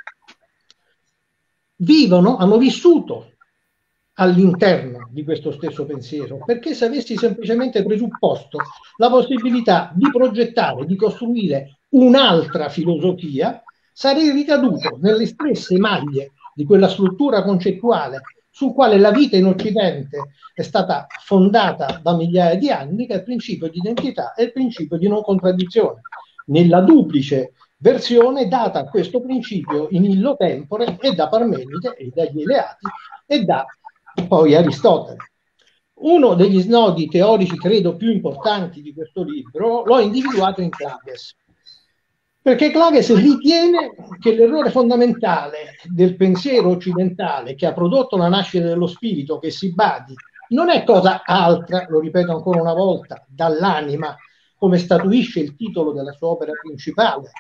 vivono, hanno vissuto all'interno di questo stesso pensiero, perché se avessi semplicemente presupposto la possibilità di progettare, di costruire un'altra filosofia, sarei ricaduto nelle stesse maglie di quella struttura concettuale su quale la vita in Occidente è stata fondata da migliaia di anni, che è il principio di identità e il principio di non contraddizione, nella duplice versione data a questo principio in illo tempore e da Parmenide e dagli Eleati e da poi Aristotele. Uno degli snodi teorici credo più importanti di questo libro l'ho individuato in Klages, perché Klages ritiene che l'errore fondamentale del pensiero occidentale che ha prodotto la nascita dello spirito, che si badi, non è cosa altra, lo ripeto ancora una volta, dall'anima, come statuisce il titolo della sua opera principale,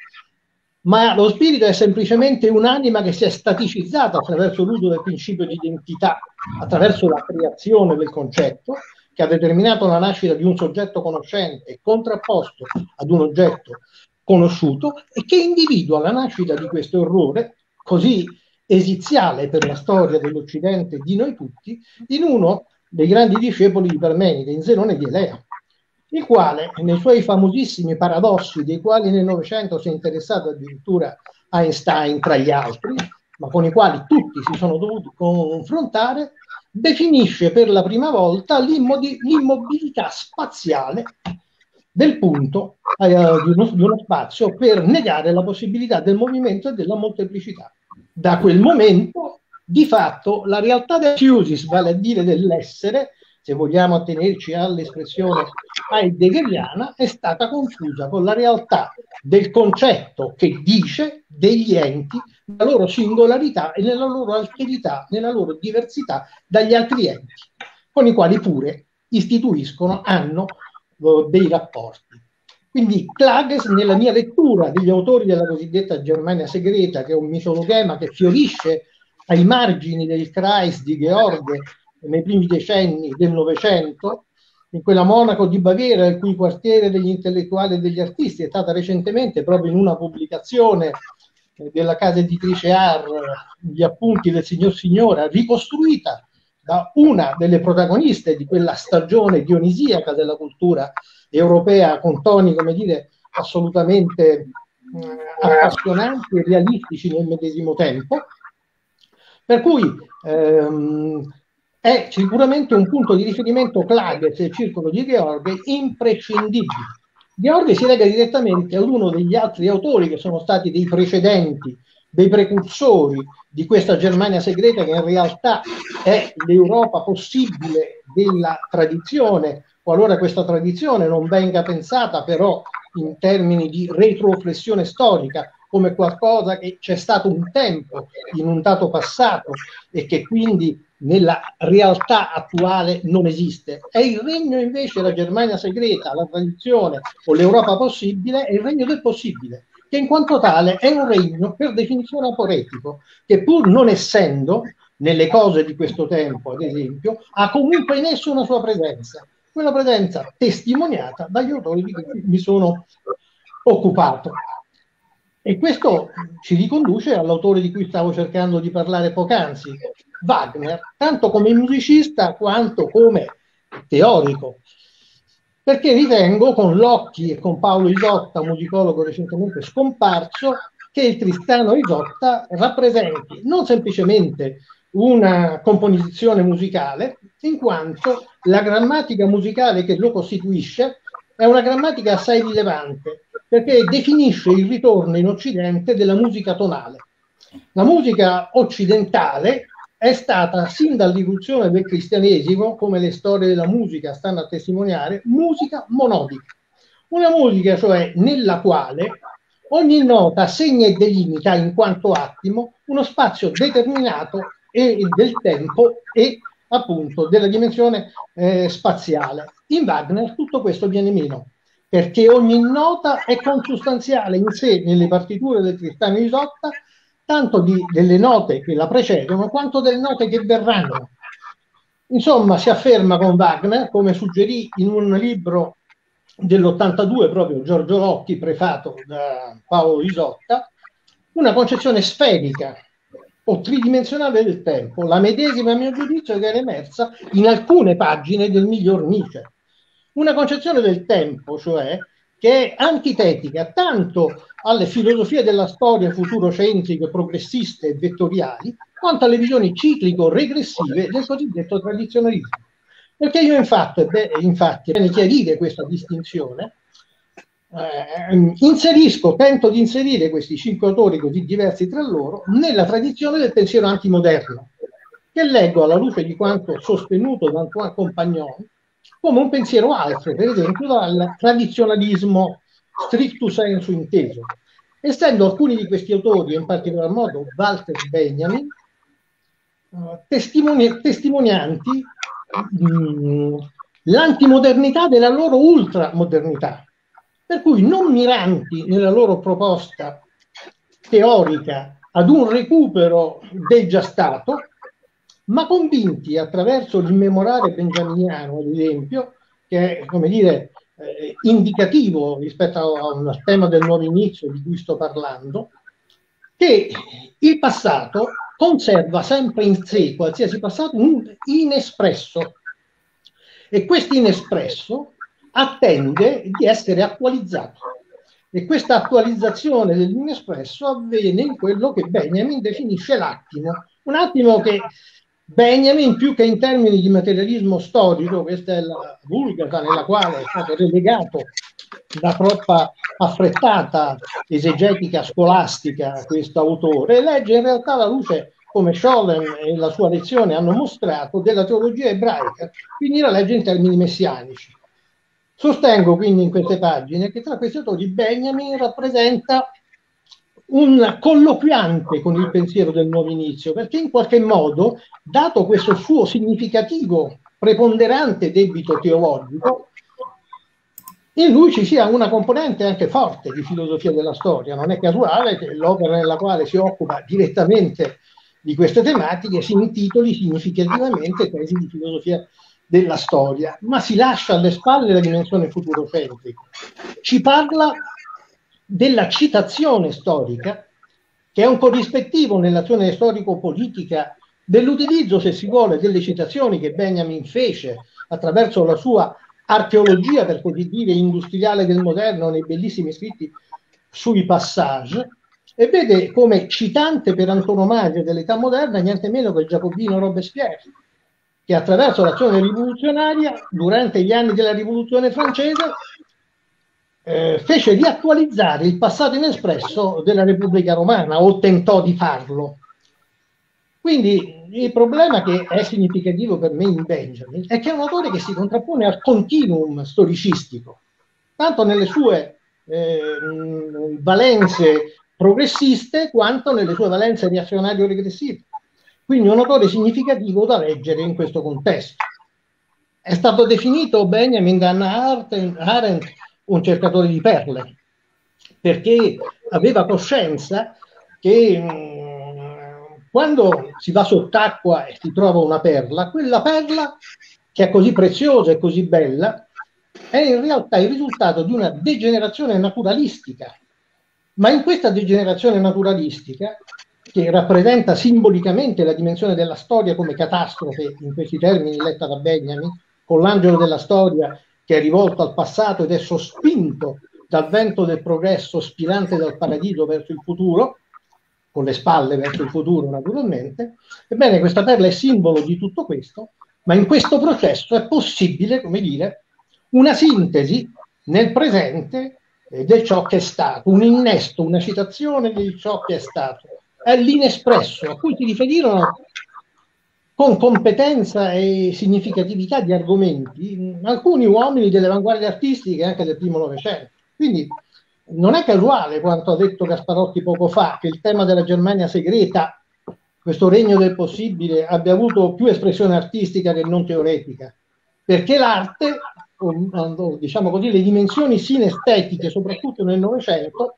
ma lo spirito è semplicemente un'anima che si è staticizzata attraverso l'uso del principio di identità, attraverso la creazione del concetto, che ha determinato la nascita di un soggetto conoscente contrapposto ad un oggetto conosciuto, e che individua la nascita di questo errore, così esiziale per la storia dell'Occidente e di noi tutti, in uno dei grandi discepoli di Parmenide, in Zenone di Elea, il quale, nei suoi famosissimi paradossi, dei quali nel Novecento si è interessato addirittura Einstein tra gli altri, ma con i quali tutti si sono dovuti confrontare, definisce per la prima volta l'immobilità spaziale del punto eh, di, uno, di uno spazio, per negare la possibilità del movimento e della molteplicità. Da quel momento, di fatto, la realtà del fusis, vale a dire dell'essere, se vogliamo attenerci all'espressione heideggeriana, è stata confusa con la realtà del concetto che dice degli enti, nella loro singolarità e nella loro alterità, nella loro diversità dagli altri enti, con i quali pure istituiscono, hanno uh, dei rapporti. Quindi Klages, nella mia lettura degli autori della cosiddetta Germania segreta, che è un mitologema che fiorisce ai margini del Kreis di George nei primi decenni del Novecento, in quella Monaco di Baviera, il cui quartiere degli intellettuali e degli artisti è stata recentemente, proprio in una pubblicazione della casa editrice A R, gli appunti del signor Signora, ricostruita da una delle protagoniste di quella stagione dionisiaca della cultura europea, con toni, come dire, assolutamente eh, appassionanti e realistici nel medesimo tempo. Per cui ehm, è sicuramente un punto di riferimento Klages e il circolo di George imprescindibile. George si lega direttamente ad uno degli altri autori che sono stati dei precedenti, dei precursori di questa Germania segreta, che in realtà è l'Europa possibile della tradizione, qualora questa tradizione non venga pensata però in termini di retroflessione storica, come qualcosa che c'è stato un tempo in un dato passato e che quindi nella realtà attuale non esiste. È il regno invece, la Germania segreta, la tradizione o l'Europa possibile, è il regno del possibile, che in quanto tale è un regno per definizione aporetico, che pur non essendo nelle cose di questo tempo, ad esempio, ha comunque in esso una sua presenza, quella presenza testimoniata dagli autori di cui mi sono occupato. E questo ci riconduce all'autore di cui stavo cercando di parlare poc'anzi, Wagner, tanto come musicista quanto come teorico, perché ritengo, con Locchi e con Paolo Isotta, musicologo recentemente scomparso, che il Tristano Isotta rappresenti non semplicemente una composizione musicale, in quanto la grammatica musicale che lo costituisce è una grammatica assai rilevante, perché definisce il ritorno in Occidente della musica tonale. La musica occidentale è stata, sin dall'irruzione del cristianesimo, come le storie della musica stanno a testimoniare, musica monodica. Una musica, cioè, nella quale ogni nota segna e delimita in quanto attimo uno spazio determinato e del tempo e appunto della dimensione eh, spaziale. In Wagner tutto questo viene meno, perché ogni nota è consustanziale in sé nelle partiture del Tristano e Isotta, tanto di, delle note che la precedono quanto delle note che verranno. Insomma, si afferma con Wagner, come suggerì in un libro dell'ottantadue proprio Giorgio Locchi, prefato da Paolo Isotta, una concezione sferica o tridimensionale del tempo, la medesima a mio giudizio che era emersa in alcune pagine del miglior Nietzsche. Una concezione del tempo, cioè, che è antitetica tanto alle filosofie della storia futurocentriche, progressiste e vettoriali, quanto alle visioni ciclico-regressive del cosiddetto tradizionalismo. Perché io infatti, beh, infatti, è bene chiarire questa distinzione, eh, inserisco, tento di inserire questi cinque autori così diversi tra loro nella tradizione del pensiero antimoderno, che leggo alla luce di quanto sostenuto da Antoine Compagnon come un pensiero altro, per esempio, dal tradizionalismo stricto sensu inteso, essendo alcuni di questi autori, in particolar modo Walter Benjamin, uh, testimoni testimonianti mh, l'antimodernità della loro ultramodernità, per cui non miranti nella loro proposta teorica ad un recupero del già stato, ma convinti attraverso l'immemorare benjaminiano, ad esempio, che è, come dire, eh, indicativo rispetto a un tema del nuovo inizio di cui sto parlando, che il passato conserva sempre in sé, qualsiasi passato, un inespresso. E questo inespresso attende di essere attualizzato. E questa attualizzazione dell'inespresso avviene in quello che Benjamin definisce l'attimo. Un attimo che Benjamin, più che in termini di materialismo storico, questa è la vulgata nella quale è stato relegato da troppa affrettata esegetica scolastica questo autore, legge in realtà la luce, come Scholem e la sua lezione hanno mostrato, della teologia ebraica, quindi la legge in termini messianici. Sostengo quindi in queste pagine che tra questi autori Benjamin rappresenta un colloquiante con il pensiero del nuovo inizio, perché in qualche modo, dato questo suo significativo, preponderante debito teologico, in lui ci sia una componente anche forte di filosofia della storia. Non è casuale che l'opera nella quale si occupa direttamente di queste tematiche si intitoli significativamente Tesi di filosofia della storia, ma si lascia alle spalle la dimensione futurocentrica. Ci parla della citazione storica, che è un corrispettivo nell'azione storico-politica dell'utilizzo, se si vuole, delle citazioni che Benjamin fece attraverso la sua archeologia, per così dire, industriale del moderno, nei bellissimi scritti sui passage, e vede come citante per antonomasia dell'età moderna niente meno che il giacobino Robespierre, che attraverso l'azione rivoluzionaria, durante gli anni della rivoluzione francese, Eh, fece riattualizzare il passato inespresso della Repubblica Romana, o tentò di farlo. Quindi il problema che è significativo per me in Benjamin è che è un autore che si contrappone al continuum storicistico, tanto nelle sue eh, valenze progressiste quanto nelle sue valenze reazionario-regressive. Quindi un autore significativo da leggere in questo contesto. È stato definito Benjamin da Hannah Arendt un cercatore di perle, perché aveva coscienza che mh, quando si va sott'acqua e si trova una perla, quella perla, che è così preziosa e così bella, è in realtà il risultato di una degenerazione naturalistica. Ma in questa degenerazione naturalistica, che rappresenta simbolicamente la dimensione della storia come catastrofe, in questi termini letta da Benjamin, con l'angelo della storia che è rivolto al passato ed è sospinto dal vento del progresso spirante dal paradiso verso il futuro, con le spalle verso il futuro naturalmente. Ebbene, questa perla è simbolo di tutto questo, ma in questo processo è possibile, come dire, una sintesi nel presente eh, del ciò che è stato, un innesto, una citazione di ciò che è stato. È l'inespresso a cui si riferirono con competenza e significatività di argomenti alcuni uomini delle avanguardie artistiche anche del primo Novecento. Quindi non è casuale quanto ha detto Gasparotti poco fa, che il tema della Germania segreta, questo regno del possibile, abbia avuto più espressione artistica che non teoretica, perché l'arte, o, diciamo così, le dimensioni sinestetiche, soprattutto nel Novecento,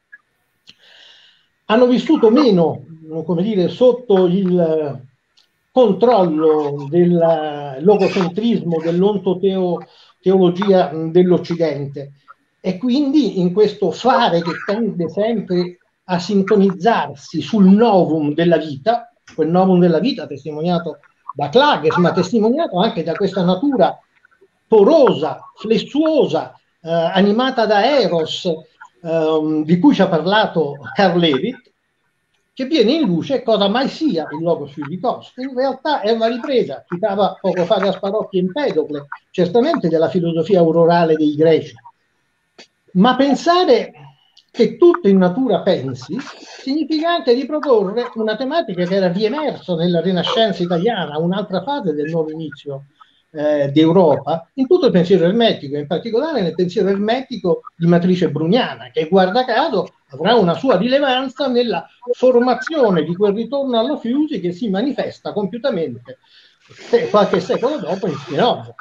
hanno vissuto meno, come dire, sotto il controllo del logocentrismo, dell'ontoteologia dell'Occidente, e quindi in questo fare che tende sempre a sintonizzarsi sul novum della vita, quel novum della vita testimoniato da Klages, ma testimoniato anche da questa natura porosa, flessuosa, eh, animata da Eros, eh, di cui ci ha parlato Karl Levitt, che viene in luce cosa mai sia il logos fizikos, che in realtà è una ripresa, citava poco fa Gasparotti Empedocle, certamente della filosofia aurorale dei greci, ma pensare che tutto in natura pensi significa anche riproporre una tematica che era riemersa nella Rinascenza italiana, un'altra fase del nuovo inizio eh, d'Europa, in tutto il pensiero ermetico, in particolare nel pensiero ermetico di matrice bruniana, che guarda caso avrà una sua rilevanza nella formazione di quel ritorno alla Fiusi che si manifesta compiutamente qualche secolo dopo in Spinoza.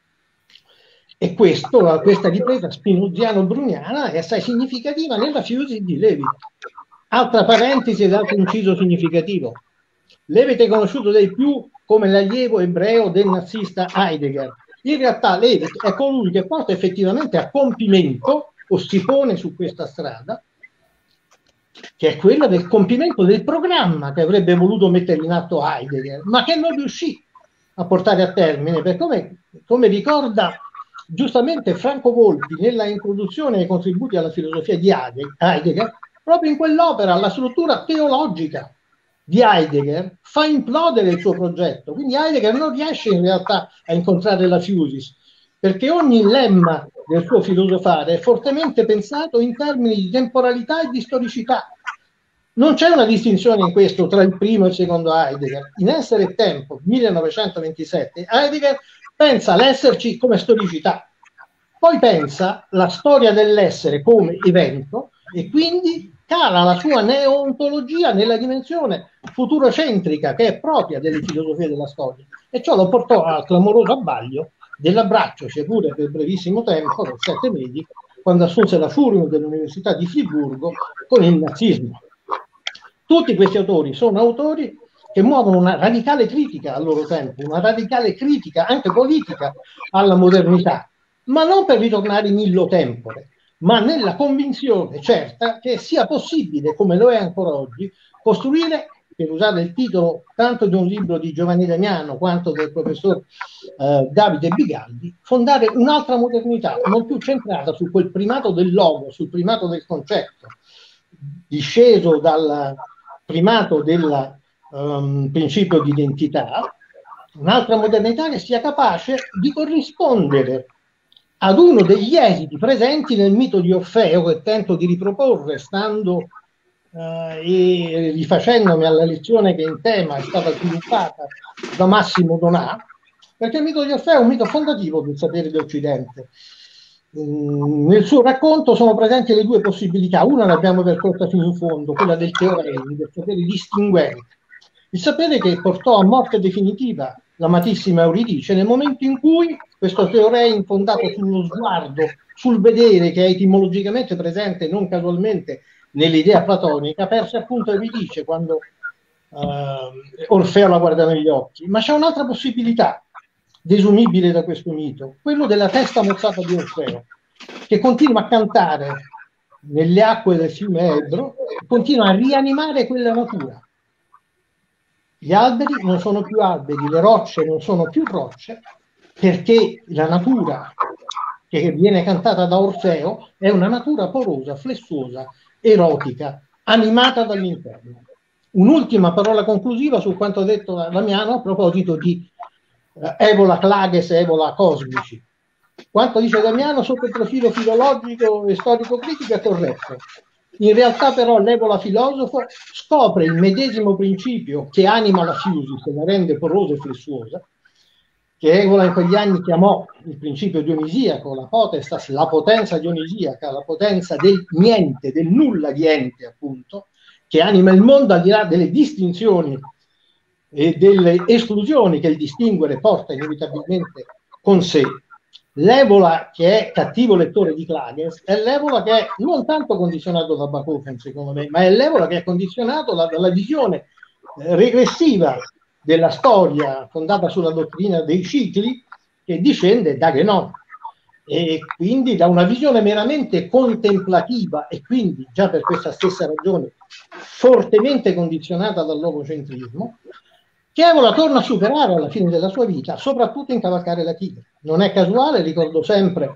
E questo, questa ripresa spinoziano-bruniana è assai significativa nella Fiusi di Levitt. Altra parentesi ed altro inciso significativo. Levitt è conosciuto dai più come l'allievo ebreo del nazista Heidegger. In realtà Levitt è colui che porta effettivamente a compimento, o si pone su questa strada, che è quella del compimento del programma che avrebbe voluto mettere in atto Heidegger, ma che non riuscì a portare a termine, perché come, come ricorda giustamente Franco Volpi nella introduzione ai contributi alla filosofia di Heidegger, proprio in quell'opera la struttura teologica di Heidegger fa implodere il suo progetto. Quindi Heidegger non riesce in realtà a incontrare la Fiusis, perché ogni lemma del suo filosofare è fortemente pensato in termini di temporalità e di storicità. Non c'è una distinzione in questo tra il primo e il secondo Heidegger. In Essere e Tempo, millenovecentoventisette, Heidegger pensa l'esserci come storicità, poi pensa la storia dell'essere come evento e quindi cala la sua neontologia nella dimensione futurocentrica che è propria delle filosofie della storia, e ciò lo portò al clamoroso abbaglio dell'abbraccio, sia pure per brevissimo tempo, per sette mesi, quando assunse la Furium dell'Università di Friburgo con il nazismo. Tutti questi autori sono autori che muovono una radicale critica al loro tempo, una radicale critica anche politica alla modernità, ma non per ritornare in illo tempore, ma nella convinzione certa che sia possibile, come lo è ancora oggi, costruire, per usare il titolo tanto di un libro di Giovanni Damiano quanto del professor eh, Davide Bigaldi, fondare un'altra modernità, non più centrata su quel primato del logo, sul primato del concetto, disceso dal primato del um, principio di identità, un'altra modernità che sia capace di corrispondere ad uno degli esiti presenti nel mito di Orfeo, che tento di riproporre stando Uh, e rifacendomi alla lezione che in tema è stata sviluppata da Massimo Donà, perché il mito di Orfeo è un mito fondativo del sapere d'Occidente. Um, nel suo racconto sono presenti le due possibilità, una l'abbiamo percorsa fino in fondo, quella del teorema, del sapere distinguente, il sapere che portò a morte definitiva l'amatissima Euridice nel momento in cui questo teorema fondato sullo sguardo, sul vedere, che è etimologicamente presente non casualmente nell'idea platonica, perse appunto Euridice quando uh, Orfeo la guarda negli occhi. Ma c'è un'altra possibilità desumibile da questo mito, quello della testa mozzata di Orfeo, che continua a cantare nelle acque del fiume Ebro, continua a rianimare quella natura. Gli alberi non sono più alberi, le rocce non sono più rocce, perché la natura che viene cantata da Orfeo è una natura porosa, flessuosa, erotica, animata dall'interno. Un'ultima parola conclusiva su quanto ha detto Damiano a proposito di eh, Evola Klages e Evola Cosmici. Quanto dice Damiano sotto il profilo filologico e storico-critico è corretto. In realtà però l'Evola filosofo scopre il medesimo principio che anima la Fusis e la rende porosa e flessuosa, che Evola in quegli anni chiamò il principio dionisiaco, la potestas, la potenza dionisiaca, la potenza del niente, del nulla di ente, appunto, che anima il mondo al di là delle distinzioni e delle esclusioni che il distinguere porta inevitabilmente con sé. L'Evola che è cattivo lettore di Klages è l'Evola che è non tanto condizionato da Bakofen, secondo me, ma è l'Evola che è condizionato da, dalla visione eh, regressiva della storia fondata sulla dottrina dei cicli, che discende da Guénon, e quindi da una visione meramente contemplativa e quindi già per questa stessa ragione fortemente condizionata dall'ovocentrismo, che Evola torna a superare alla fine della sua vita, soprattutto in Cavalcare la tigre. Non è casuale, ricordo sempre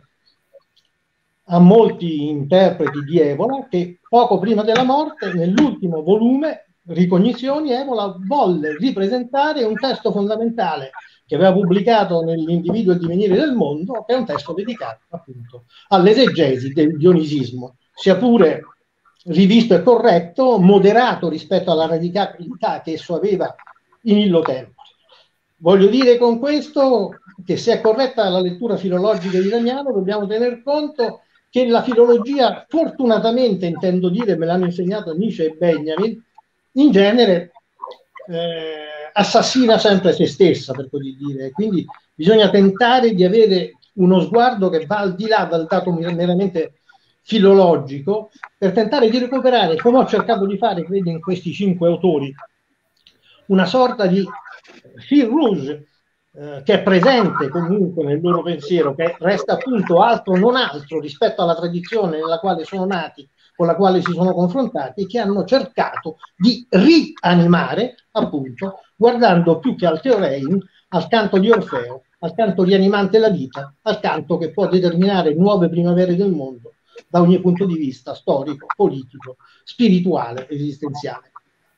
a molti interpreti di Evola che poco prima della morte, nell'ultimo volume, Ricognizioni, Evola volle ripresentare un testo fondamentale che aveva pubblicato nell'Individuo e il divenire del mondo, che è un testo dedicato appunto all'esegesi del dionisismo, sia pure rivisto e corretto, moderato rispetto alla radicalità che esso aveva in illo tempo. Voglio dire con questo che se è corretta la lettura filologica di Damiano, dobbiamo tener conto che la filologia, fortunatamente intendo dire, me l'hanno insegnato Nietzsche e Benjamin, in genere eh, assassina sempre se stessa, per così dire. Quindi bisogna tentare di avere uno sguardo che va al di là dal dato meramente filologico, per tentare di recuperare, come ho cercato di fare, credo, in questi cinque autori, una sorta di fil rouge eh, che è presente comunque nel loro pensiero, che resta appunto altro non altro rispetto alla tradizione nella quale sono nati, con la quale si sono confrontati, e che hanno cercato di rianimare, appunto, guardando più che al Teorein, al canto di Orfeo, al canto rianimante la vita, al canto che può determinare nuove primavere del mondo da ogni punto di vista storico, politico, spirituale, esistenziale.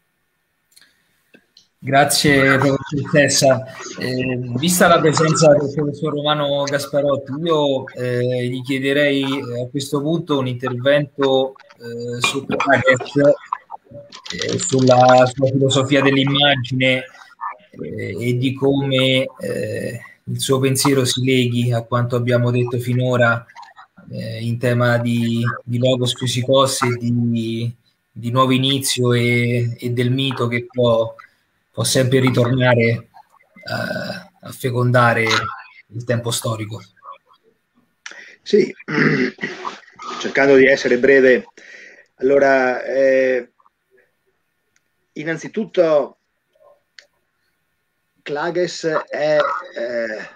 Grazie professoressa. Eh, vista la presenza del professor Romano Gasparotti, io eh, gli chiederei eh, a questo punto un intervento eh, su Klages, eh, sulla, sulla filosofia dell'immagine eh, e di come eh, il suo pensiero si leghi a quanto abbiamo detto finora eh, in tema di, di logos physikos e di, di nuovo inizio e, e del mito che può può sempre ritornare uh, a fecondare il tempo storico. Sì, cercando di essere breve. Allora, eh, innanzitutto Klages è eh,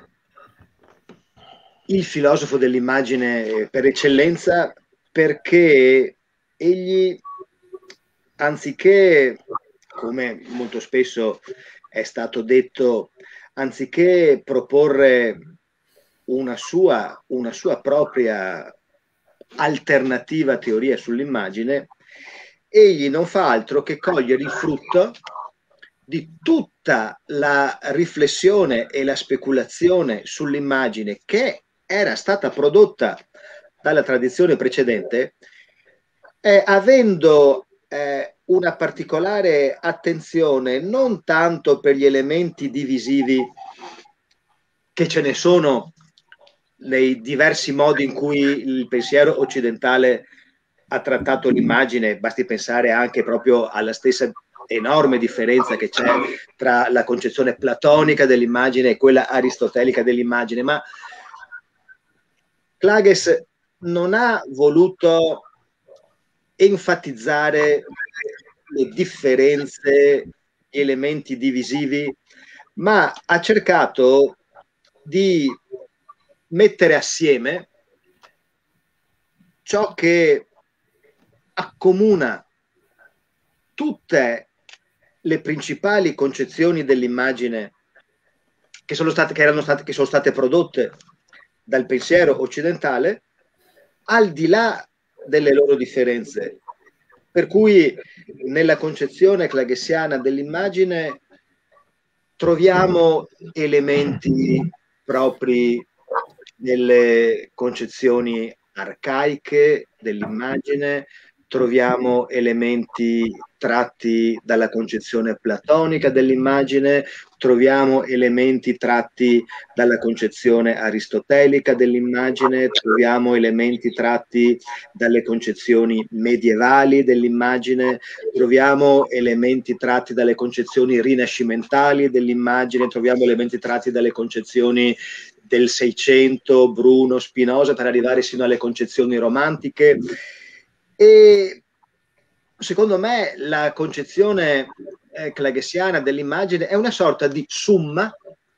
il filosofo dell'immagine per eccellenza, perché egli, anziché, come molto spesso è stato detto, anziché proporre una sua, una sua propria alternativa teoria sull'immagine, egli non fa altro che cogliere il frutto di tutta la riflessione e la speculazione sull'immagine che era stata prodotta dalla tradizione precedente, eh, avendo eh, una particolare attenzione non tanto per gli elementi divisivi, che ce ne sono nei diversi modi in cui il pensiero occidentale ha trattato l'immagine. Basti pensare anche proprio alla stessa enorme differenza che c'è tra la concezione platonica dell'immagine e quella aristotelica dell'immagine, ma Klages non ha voluto enfatizzare le differenze, gli elementi divisivi, ma ha cercato di mettere assieme ciò che accomuna tutte le principali concezioni dell'immagine che sono state, che erano state, che sono state prodotte dal pensiero occidentale, al di là delle loro differenze. Per cui nella concezione klagesiana dell'immagine troviamo elementi propri nelle concezioni arcaiche dell'immagine, troviamo elementi tratti dalla concezione platonica dell'immagine, troviamo elementi tratti dalla concezione aristotelica dell'immagine, troviamo elementi tratti dalle concezioni medievali dell'immagine, troviamo elementi tratti dalle concezioni rinascimentali dell'immagine, troviamo elementi tratti dalle concezioni del Seicento, Bruno, Spinoza, per arrivare sino alle concezioni romantiche. E secondo me la concezione eh, clagessiana dell'immagine è una sorta di summa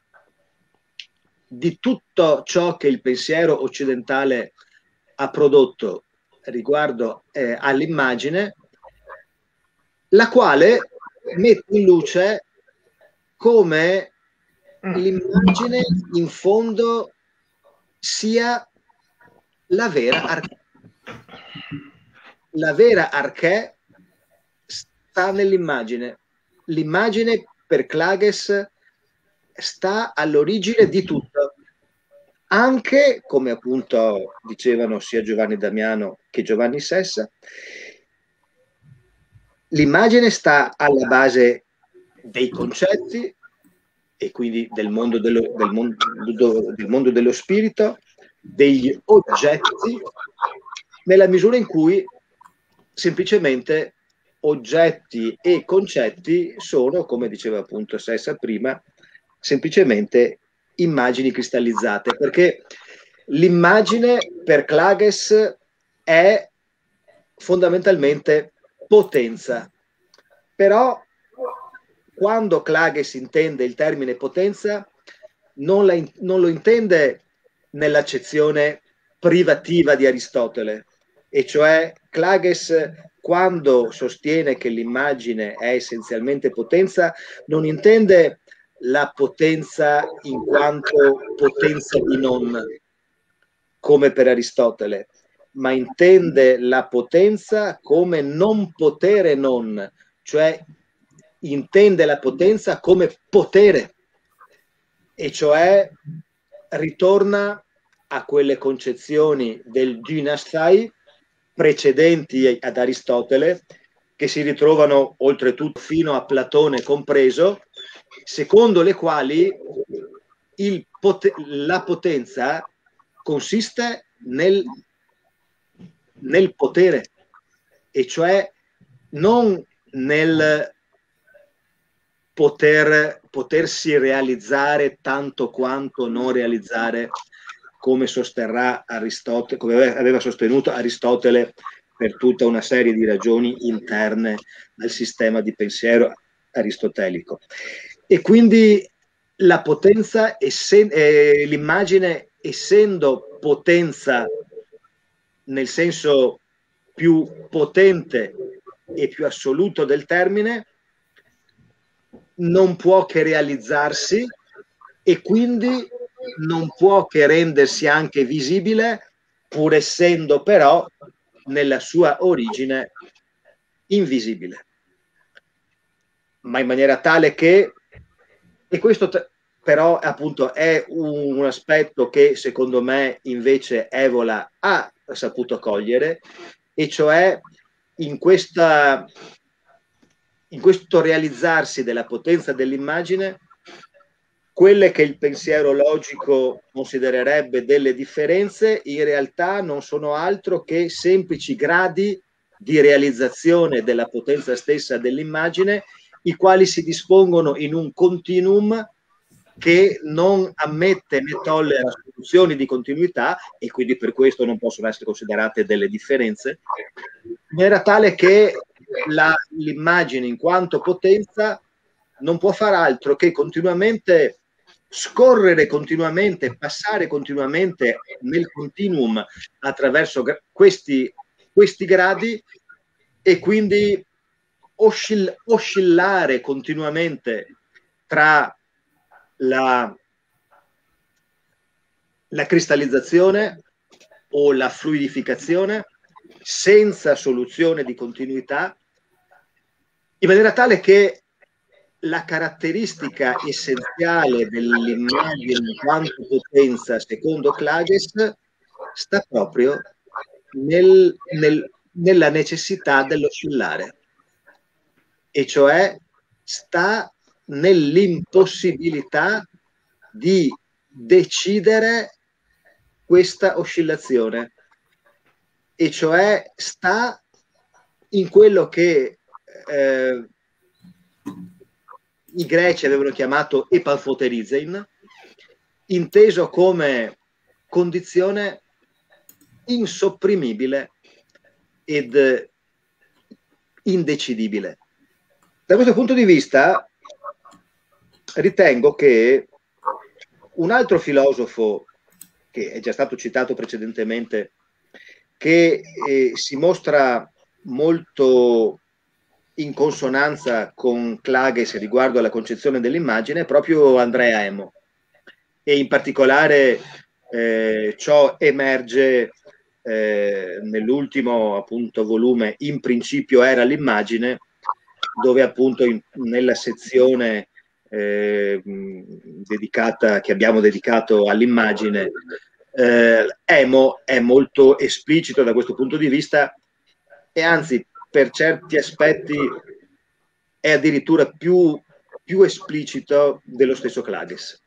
di tutto ciò che il pensiero occidentale ha prodotto riguardo eh, all'immagine, la quale mette in luce come l'immagine in fondo sia la vera archè. La vera archè sta nell'immagine. L'immagine per Klages sta all'origine di tutto. Anche, come appunto dicevano sia Giovanni Damiano che Giovanni Sessa, l'immagine sta alla base dei concetti e quindi del mondo dello, del mondo, del mondo dello spirito, degli oggetti, nella misura in cui semplicemente oggetti e concetti sono, come diceva appunto Sessa prima, semplicemente immagini cristallizzate, perché l'immagine per Klages è fondamentalmente potenza. Però quando Klages intende il termine potenza non, la, non lo intende nell'accezione privativa di Aristotele, e cioè Klages, quando sostiene che l'immagine è essenzialmente potenza, non intende la potenza in quanto potenza di non, come per Aristotele, ma intende la potenza come non potere non, cioè intende la potenza come potere, e cioè ritorna a quelle concezioni del dynastai precedenti ad Aristotele, che si ritrovano oltretutto fino a Platone compreso, secondo le quali il pot- la potenza consiste nel, nel potere, e cioè non nel poter, potersi realizzare tanto quanto non realizzare, come sosterrà Aristotele, come aveva sostenuto Aristotele per tutta una serie di ragioni interne al sistema di pensiero aristotelico. E quindi la potenza, eh, l'immagine essendo potenza nel senso più potente e più assoluto del termine, non può che realizzarsi e quindi non può che rendersi anche visibile, pur essendo però nella sua origine invisibile, ma in maniera tale che, e questo però appunto è un, un aspetto che secondo me invece Evola ha saputo cogliere, e cioè in questa in questo realizzarsi della potenza dell'immagine, quelle che il pensiero logico considererebbe delle differenze in realtà non sono altro che semplici gradi di realizzazione della potenza stessa dell'immagine, i quali si dispongono in un continuum che non ammette né tollera soluzioni di continuità, e quindi per questo non possono essere considerate delle differenze, in maniera tale che l'immagine in quanto potenza non può far altro che continuamente scorrere continuamente, passare continuamente nel continuum attraverso questi, questi gradi, e quindi oscill oscillare continuamente tra la, la cristallizzazione o la fluidificazione senza soluzione di continuità, in maniera tale che la caratteristica essenziale dell'immagine in quanto potenza, secondo Klages, sta proprio nel, nel, nella necessità dell'oscillare, e cioè sta nell'impossibilità di decidere questa oscillazione, e cioè sta in quello che eh, i greci avevano chiamato epanfoterizein, inteso come condizione insopprimibile ed indecidibile. Da questo punto di vista ritengo che un altro filosofo, che è già stato citato precedentemente, che eh, si mostra molto in consonanza con Klages riguardo alla concezione dell'immagine, è proprio Andrea Emo, e in particolare eh, ciò emerge eh, nell'ultimo appunto volume In principio era l'immagine, dove appunto in, nella sezione eh, dedicata, che abbiamo dedicato all'immagine, eh, Emo è molto esplicito da questo punto di vista, e anzi per certi aspetti è addirittura più, più esplicito dello stesso Klages.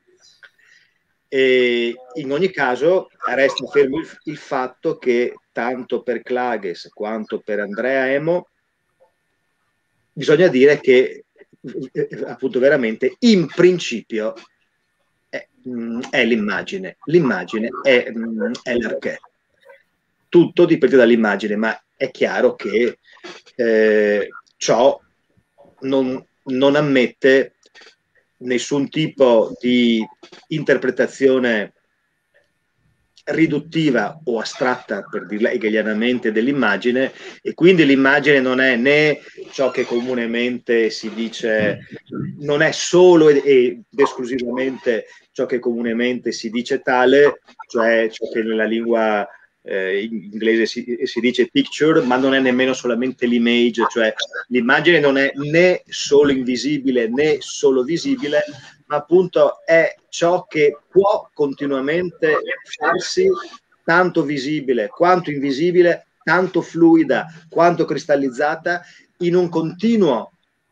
E in ogni caso resta fermo il, il fatto che tanto per Klages quanto per Andrea Emo bisogna dire che appunto veramente in principio è, è l'immagine, l'immagine è, è l'arché. Tutto dipende dall'immagine, ma è chiaro che eh, ciò non, non ammette nessun tipo di interpretazione riduttiva o astratta, per dirla hegelianamente, dell'immagine, e quindi l'immagine non è né ciò che comunemente si dice, non è solo ed esclusivamente ciò che comunemente si dice tale, cioè ciò che nella lingua eh, in inglese si, si dice picture, ma non è nemmeno solamente l'image, cioè l'immagine non è né solo invisibile né solo visibile, ma appunto è ciò che può continuamente farsi tanto visibile quanto invisibile, tanto fluida quanto cristallizzata, in un continuo,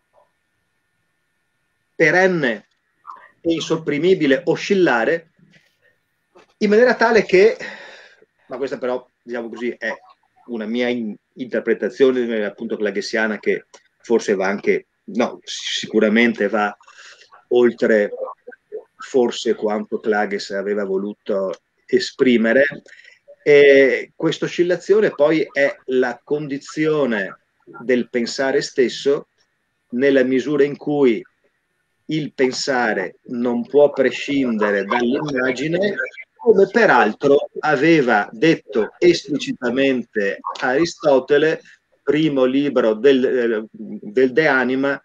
perenne e insopprimibile oscillare, in maniera tale che, ma questa però, diciamo così, è una mia in interpretazione appunto klagesiana, che forse va anche, no, sicuramente va oltre forse quanto Klages aveva voluto esprimere, e questa oscillazione poi è la condizione del pensare stesso, nella misura in cui il pensare non può prescindere dall'immagine, come peraltro aveva detto esplicitamente Aristotele, primo libro del, del De Anima.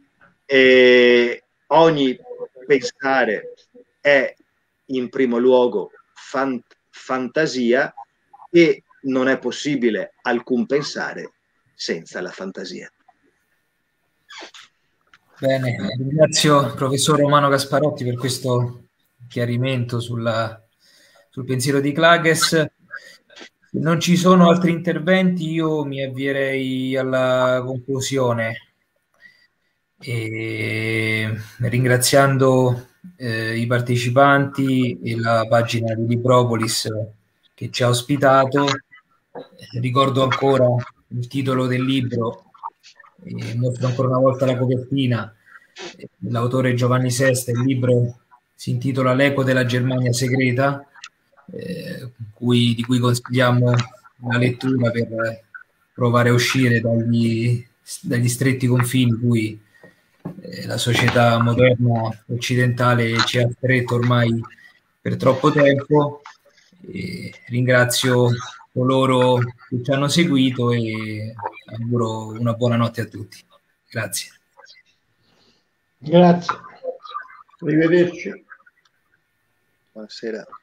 E ogni pensare è in primo luogo fant fantasia, e non è possibile alcun pensare senza la fantasia. Bene, ringrazio il professor Romano Gasparotti per questo chiarimento sulla, sul pensiero di Klages. Se non ci sono altri interventi, io mi avvierei alla conclusione, e ringraziando eh, i partecipanti e la pagina di Libropolis che ci ha ospitato. Ricordo ancora il titolo del libro, e mostro ancora una volta la copertina. L'autore Giovanni Sesta, il libro si intitola L'eco della Germania segreta, eh, cui, di cui consigliamo una lettura per provare a uscire dagli, dagli stretti confini cui eh, la società moderna occidentale ci ha stretto ormai per troppo tempo. E ringrazio coloro che ci hanno seguito e auguro una buona notte a tutti. Grazie. Grazie. Arrivederci. Buonasera.